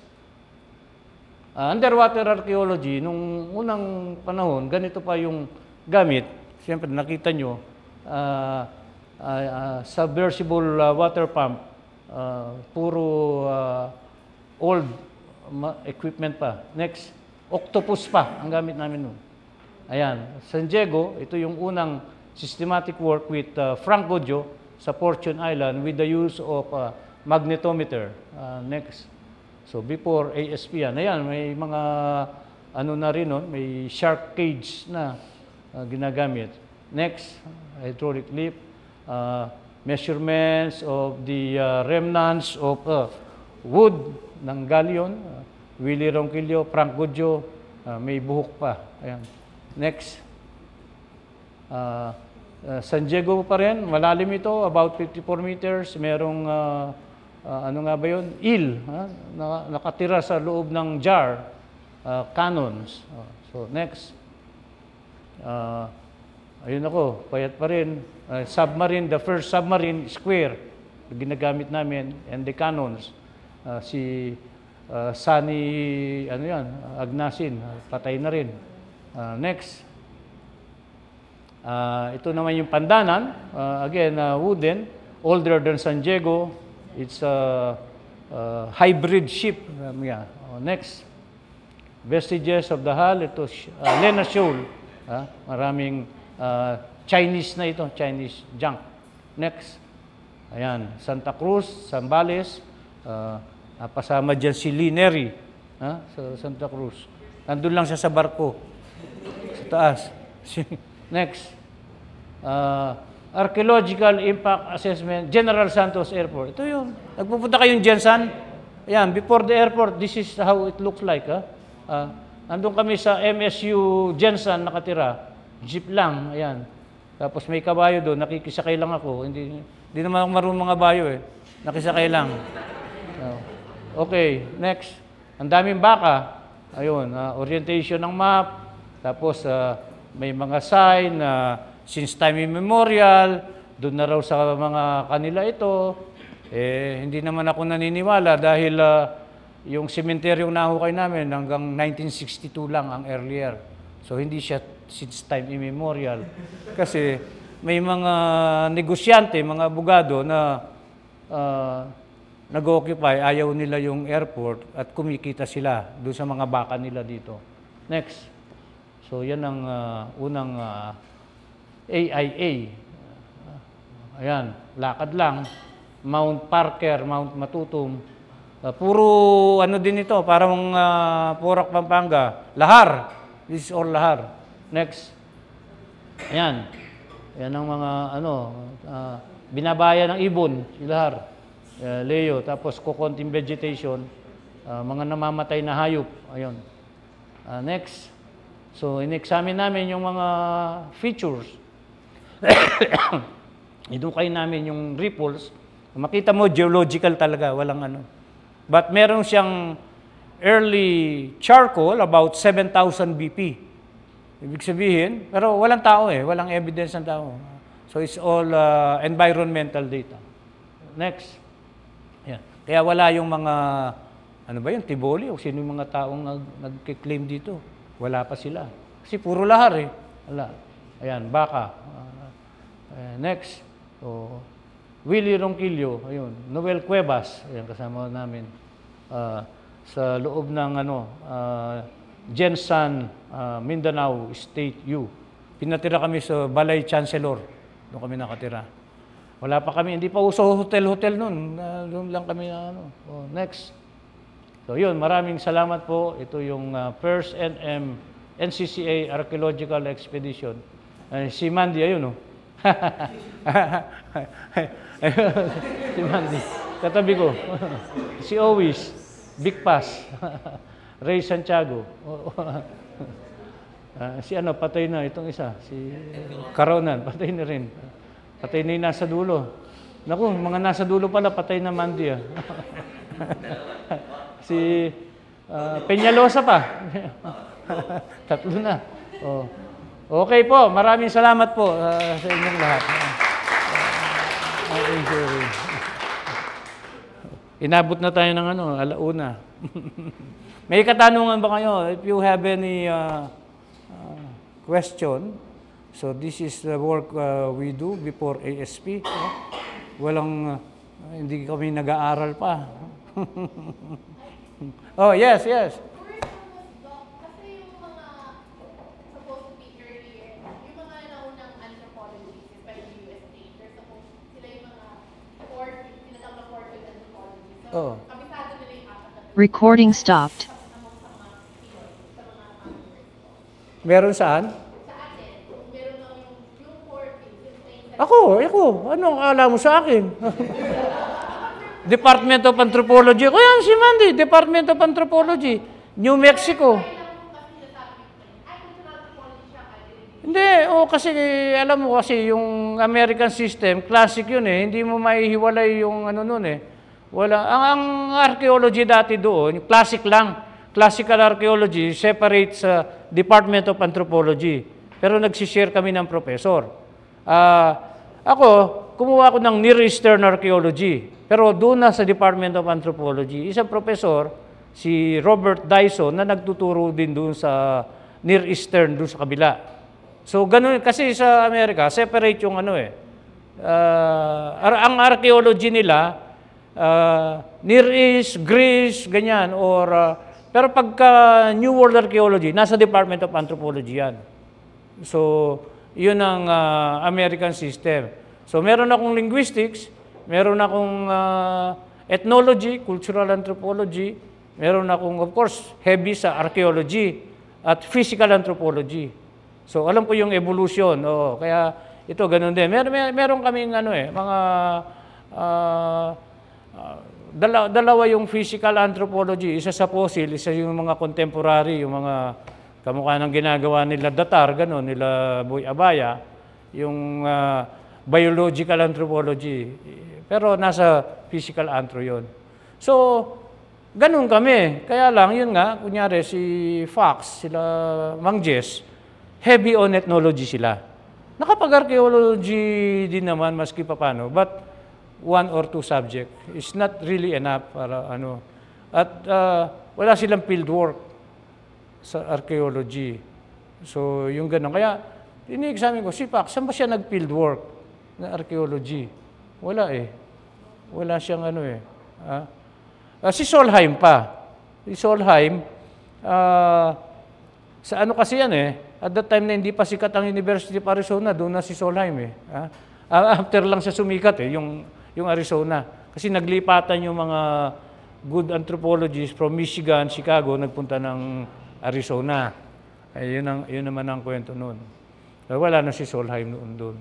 Uh, underwater archaeology, nung unang panahon, ganito pa yung gamit. siyempre nakita nyo, uh, uh, uh, submersible uh, water pump, uh, puro uh, old equipment pa. Next, octopus pa ang gamit namin nun. Ayan, San Diego, ito yung unang systematic work with uh, Frank Godio sa Fortune Island with the use of uh, magnetometer. Uh, next. So before A S P yan. Ayan, may mga ano na rin nun, may shark cage na uh, ginagamit. Next, hydraulic lift, uh, measurements of the uh, remnants of uh, wood ng galleon, uh, Willie Ronquillo, Frank Godio, uh, may buhok pa. Ayan. Next. Uh, uh, San Diego pa rin, malalim ito, about fifty-four meters. Merong, uh, uh, ano nga ba yun? Eel, ha? Na, nakatira sa loob ng jar, uh, cannons. Uh, so, next. Uh, ayun ako, payat pa rin. Uh, submarine, the first submarine, square, ginagamit namin, and the cannons. Uh, si uh, Sunny, ano yan, Agnasin, uh, patay na rin. Uh, next. Uh, ito naman yung Pandanan. Uh, again, uh, wooden, older than San Diego. It's a uh, hybrid ship. Um, yeah. uh, next. Vestiges of the hull. Ito, uh, Lena Shoal. Uh, maraming uh, Chinese na ito, Chinese junk. Next. Ayan, Santa Cruz, Zambales. Uh, pasama dyan si Lee Neri, uh, sa Santa Cruz. Nandun lang siya sa barko. Sa taas. Next. Uh, Archaeological Impact Assessment, General Santos Airport. Ito yun. Nagpupunta kayong Jensan. Ayan, before the airport, this is how it looks like. Ha? Uh, nandun kami sa M S U Jensan nakatira. Jeep lang. Ayan. Tapos may kabayo doon. Nakikisakay lang ako. Hindi, hindi naman ako marunong mga bayo eh. Nakisakay lang. Uh, okay, next. Ang daming baka. Ayun, uh, orientation ng map. Tapos, uh, may mga sign na uh, since time immemorial, doon na raw sa mga kanila ito. Eh, hindi naman ako naniniwala dahil uh, yung sementeryong nahukay namin hanggang nineteen sixty-two lang ang earlier. So, hindi siya since time immemorial. Kasi may mga negosyante, mga abogado na uh, nag-occupy, ayaw nila yung airport at kumikita sila doon sa mga baka nila dito. Next. So, yan ang uh, unang uh, A I A. Uh, ayan, lakad lang. Mount Parker, Mount Matutum. Uh, puro ano din ito, parang uh, Porac, Pampanga. Lahar. This is all Lahar. Next. Ayan. Yan ang mga ano, uh, binabaya ng ibon, si Lahar. Uh, Leo. Tapos kukonting vegetation. Uh, mga namamatay na hayop. Ayun. Uh, next. So, in-examine namin yung mga features. Idukay namin yung ripples. Makita mo, geological talaga, walang ano. But meron siyang early charcoal, about seven thousand B P. Ibig sabihin, pero walang tao eh, walang evidence ng tao. So, it's all uh, environmental data. Next. Yan. Kaya wala yung mga, ano ba yun, Tiboli o sino yung mga taong nag, nag-claim dito. Wala pa sila. Kasi puro lahar eh. Wala. Ayan, baka. Uh, uh, next. So, Willie Ronquillo. Ayun. Noel Cuevas. Ayan, kasama namin. Uh, sa loob ng ano, uh, Jensan, uh, Mindanao State U. Pinatira kami sa Balay Chancellor. Doon kami nakatira. Wala pa kami. Hindi pa uso hotel-hotel nun. Uh, doon lang kami na ano. Oh, next. So yun, maraming salamat po. Ito yung uh, first N M N C C A Archaeological Expedition. Uh, si Mandy, ayun oh. Si Mandy. Katabi ko. Si Owis. Big Pass. Ray Santiago. uh, si ano, patay na itong isa. Si Caronan, patay na rin. Patay na yung nasa dulo. Naku, mga nasa dulo pala, patay na Mandy ah. Si uh, Peñalosa pa. Tatlo na. Oh. Okay po, maraming salamat po uh, sa inyong lahat. Uh, Inabot na tayo ng ano, alauna. May katanungan ba kayo? If you have any uh, uh, question, So this is the work uh, we do before A S P. No? Walang, uh, hindi kami nag-aaral pa. Oh, yes, yes. Kasi yung mga supposed to be earlier, yung mga naunang anthropologists, especially U S A, they're supposed, sila yung mga fourth, tinatawag na fourth with anthropology. So, Oh. kabisado nila yung apat na Recording stopped. among sa mga Pinoy, sa mga followers. Meron saan? Sa atin, kung meron lang yung, yung fourth, yung same sa Ako, ako. Anong akala mo sa akin? Department of Anthropology. Kaya si Mandy, Department of Anthropology. New Mexico. Hindi, oh, kasi alam mo kasi yung American system, classic yun eh. Hindi mo maihiwalay yung ano nun eh. Wala. Ang, ang archaeology dati doon, classic lang. Classical archaeology separates sa Department of Anthropology. Pero nagsishare kami ng professor. Ah, ako, kumuha ako ng Near Eastern Archaeology. Pero doon na sa Department of Anthropology, isang professor, si Robert Dyson, na nagtuturo din doon sa Near Eastern, doon sa kabila. So, ganun, kasi sa Amerika, separate yung ano eh. Uh, ang archaeology nila, uh, Near East, Greece, ganyan, or, uh, pero pagka New World Archaeology, nasa Department of Anthropology yan. So, yun ang uh, American system. So, meron akong linguistics, meron akong uh, ethnology, cultural anthropology, meron akong, of course, heavy sa archaeology at physical anthropology. So, alam ko yung evolution. Oo, kaya ito, ganun din. Mer mer meron kaming ano eh, mga uh, uh, dala dalawa yung physical anthropology. Isa sa fossil, isa yung mga contemporary, yung mga kamukha ng ginagawa nila Datar, ganun, nila Boy Abaya, yung uh, biological anthropology. Pero nasa physical anthro yun. So, ganun kami. Kaya lang, yun nga, kunyari si Fox, sila Mang Jess, heavy on ethnology sila. Nakapag-archaeology din naman, maski pa paano, but one or two subject is not really enough para ano. At uh, wala silang field work sa archaeology. So, yung ganun. Kaya, ini-examine ko, si Fox, saan ba siya nag-field work na archaeology? Wala eh. Wala siyang ano eh. Ah? Uh, si Solheim pa. Si Solheim, uh, sa ano kasi yan eh, at that time na hindi pa sikat ang University of Arizona, doon na si Solheim eh. Ah? Uh, after lang siya sumikat eh, yung, yung Arizona. Kasi naglipatan yung mga good anthropologists from Michigan, Chicago, nagpunta ng Arizona. Eh, yun, ang, yun naman ang kwento noon. Uh, wala na si Solheim noon doon.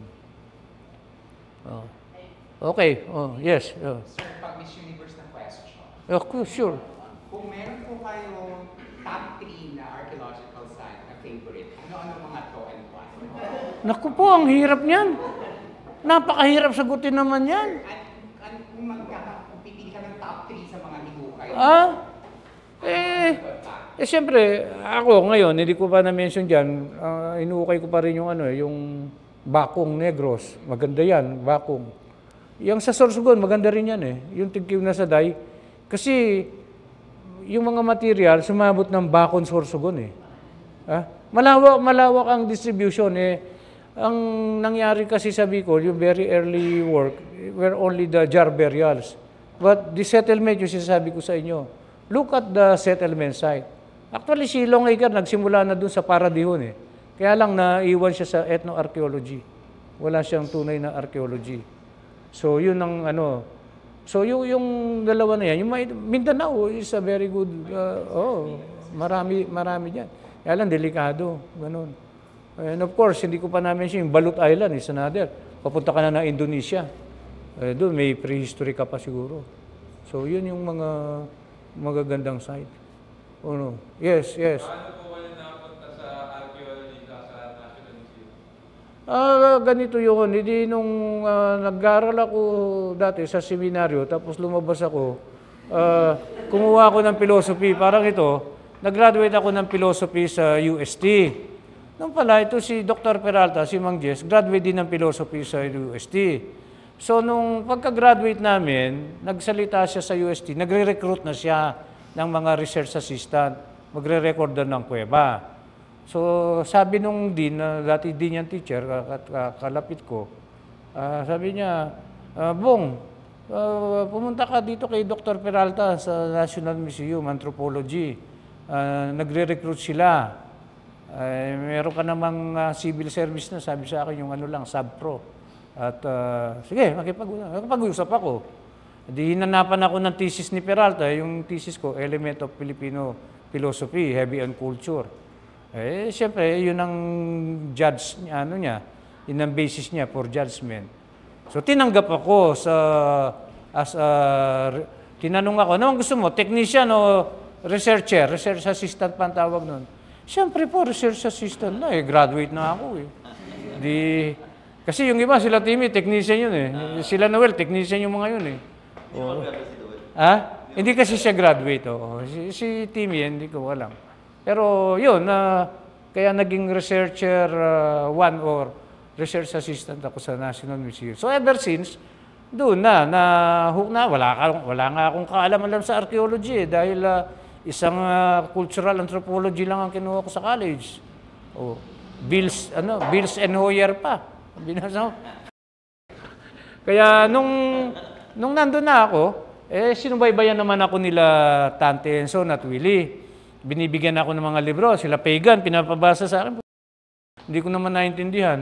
Oh. Okay. Oh, yes. Oh. Sir, pag Miss Universe na question. Oh, sure. Kung meron po kayong top three na archaeological site na favorite, ano-ano mga to and why? Naku po, ang hirap niyan. Napakahirap sagutin naman yan. At, at kung magkaka, kung pipili ka ng top three sa mga hihukay, Ah? Eh, eh siyempre, ako ngayon, hindi ko pa na-mention dyan, uh, inuukay ko pa rin yung ano eh, yung Bakong Negros. Maganda yan, Bakong. Yung sa Sorsogon, maganda rin yan eh. Yung tigkiw na sa Day. Kasi, yung mga material, sumabot ng Bakong Sorsogon eh. Ah? Malawak, malawak ang distribution eh. Ang nangyari kasi sa Bicol, yung very early work, were only the jar burials. But the settlement, yung sinasabi ko sa inyo, look at the settlement site. Actually, si Longacre nagsimula na dun sa Paradihon eh. Kaya lang naiwan siya sa ethno-archaeology. Wala siyang tunay na archaeology. So, yun ang ano. So, yung, yung dalawa na yan, yung Mindanao is a very good, uh, oh, marami, marami dyan. Kaya lang, delikado, ganun. And of course, hindi ko pa namin siya, yung Balut Island is another. Papunta ka na ng Indonesia. Eh, doon, may prehistory ka pa siguro. So, yun yung mga magagandang site. Oh, no. Yes, yes. Ah, uh, ganito yun. Hindi nung uh, nag-aaral ako dati sa seminaryo, tapos lumabas ako, uh, kumuha ako ng philosophy. Parang ito, nag-graduate ako ng philosophy sa U S T. Nung pala, ito si Doctor Peralta, si Mang Jess, graduate din ng philosophy sa U S T. So, nung pagka-graduate namin, nagsalita siya sa U S T, nagre-recruit na siya ng mga research assistant, magre-recorder ng kuweba. So, sabi nung dean, na dati dean yung teacher, ka- ka- ka- kalapit ko, ah, sabi niya, ah, Bong, ah, pumunta ka dito kay Doctor Peralta sa National Museum, Anthropology. Ah, nagre-recruit sila. Ay, meron ka namang ah, civil service na, sabi sa akin yung ano lang, sub-pro. At ah, sige, makipag- makipag-usap ako. Di hinanapan ako ng thesis ni Peralta, yung thesis ko, Element of Filipino Philosophy, Heavy on Culture. Eh, siyempre, yun ang judge niya, ano niya, yun ang basis niya for judgment. So, tinanggap ako sa, as a, tinanong ako, ano ang gusto mo, technician o researcher? Research assistant pa ang tawag nun. Siyempre po, research assistant na eh, graduate na ako eh. Di, kasi yung iba, sila Timmy, technician yun eh. Sila Noel, technician yung mga yun eh. Oo. Ha? Hindi kasi siya graduate. Oh. Si, si Timmy, hindi ko alam. Pero yun, uh, kaya naging researcher uh, one or research assistant ako sa National Museum. So ever since, doon na, na hook na, wala, ka, wala nga akong kaalam-alam sa archaeology eh, dahil uh, isang uh, cultural anthropology lang ang kinuha ko sa college. Oh, Bills, ano, Bills and Hoyer pa. Binasa ko. Kaya nung, nung nandun na ako, eh sinubaybayan naman ako nila Tante Enzo at Willie. Binibigyan ako ng mga libro, sila Pagan, pinapabasa sa akin. Hindi ko naman naintindihan.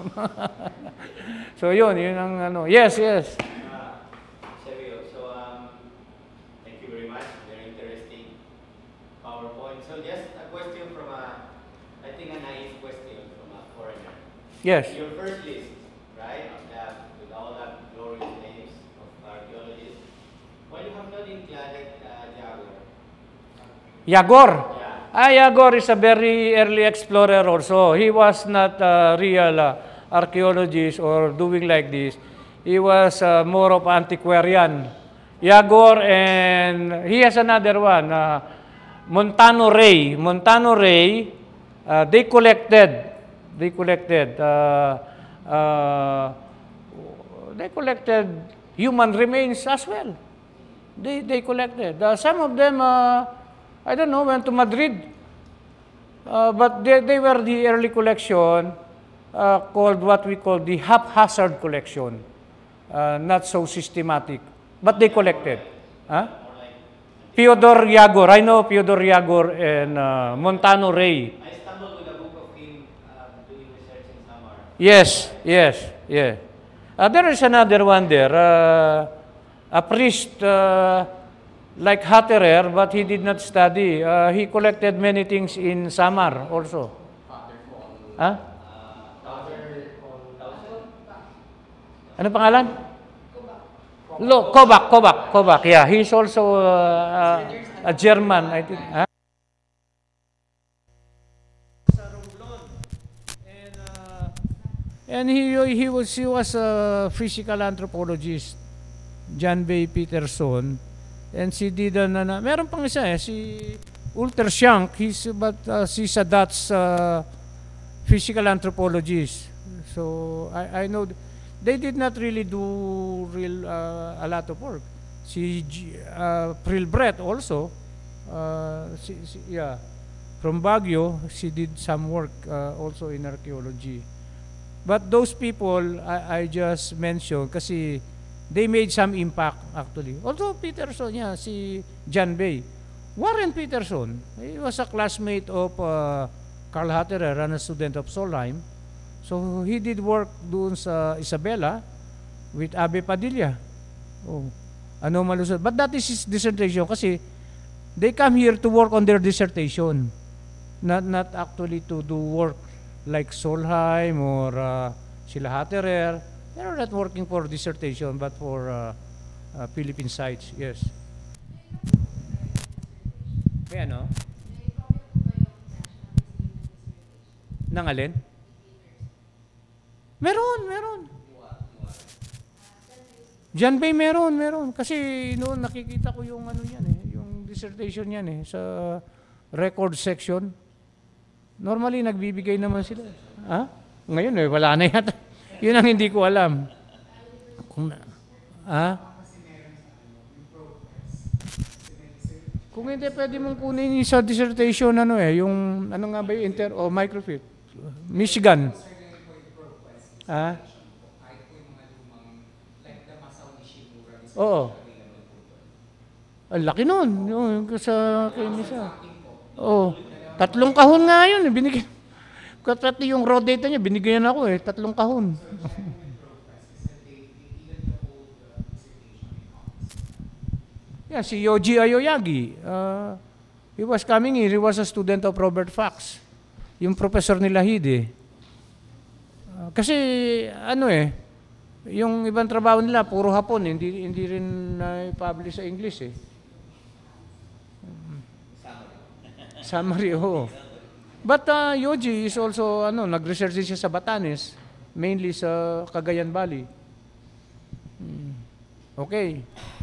So yun, yun ang ano. Yes, yes. Uh, Sergio, so um, thank you very much. Very interesting PowerPoint. So just a question from a, I think a naive question from a foreigner. Yes. Your first list, right, of that, with all that glorious names of archaeologists, why you have not included uh, Jaguar? Yagor. Ah, Yagor is a very early explorer also. He was not a real uh, archaeologist or doing like this. He was uh, more of antiquarian. Yagor, and he has another one, uh, Montano Ray. Montano Ray, uh, they collected, they collected, uh, uh, they collected human remains as well. They, they collected. Uh, some of them, uh, I don't know, went to Madrid. Uh, but they, they were the early collection uh, called what we call the haphazard collection. Uh, not so systematic. But they collected. Huh? Fyodor Yagor. I know Fyodor Yagor and uh, Montano Ray. I stumbled with a book of him uh, doing research in Samar. Yes, yes, yeah. Uh, there is another one there. Uh, a priest uh, like Hatterer, but he did not study. Uh, he collected many things in Samar also. Huh? Ano pangalan? Lo, Kobak, Kobak, Kobak. Yeah, he's also uh, uh, a German, I think. Huh? And, uh, and he he was he was a physical anthropologist, John Bay Peterson. And si did na, na meron pang isa eh, si Ulter Shank, he's, but uh, she's a Dutch uh, physical anthropologist. So I, I know th- they did not really do real uh, a lot of work. Si G, uh, Prilbret also, uh, si, si, yeah, from Baguio, she did some work uh, also in archaeology. But those people I, I just mentioned kasi they made some impact actually. Although Peterson, yeah, si John Bay. Warren Peterson, he was a classmate of uh, Carl Hatterer and a student of Solheim. So he did work doon sa Isabela with Abe Padilla. Oh, ano malusot. But that is his dissertation kasi they come here to work on their dissertation. Not, not actually to do work like Solheim or uh, sila Hatterer. They are not working for dissertation, but for uh, uh, Philippine sites, yes. Kaya ano? Nang alin? Meron, meron. John Bay meron, meron. Kasi noon nakikita ko yung ano yan eh, yung dissertation yan eh, sa record section. Normally nagbibigay naman sila. Ha? Ngayon eh, wala na yata. Yun ang hindi ko alam. Kung na, ha? Kung hindi, pwede mong kunin yung sa dissertation, ano eh, yung, ano nga ba yung inter, o microfilm? Michigan. Ah? Oo. Ang laki nun. Yung sa kinisa. Oo. Tatlong kahon nga yun. Binigyan. Pati yung raw data niya, binigyan ako eh. Tatlong kahon. Yeah, si Yoji Aoyagi. Uh, he was coming here. He was a student of Robert Fox. Yung professor nila Hide. Uh, kasi ano eh, yung ibang trabaho nila puro Hapon, eh. hindi hindi rin na-publish sa English eh. Summary, oo. But uh, Yoji is also ano, nag-research din siya sa Batanes, mainly sa Cagayan Valley. Hmm. Okay.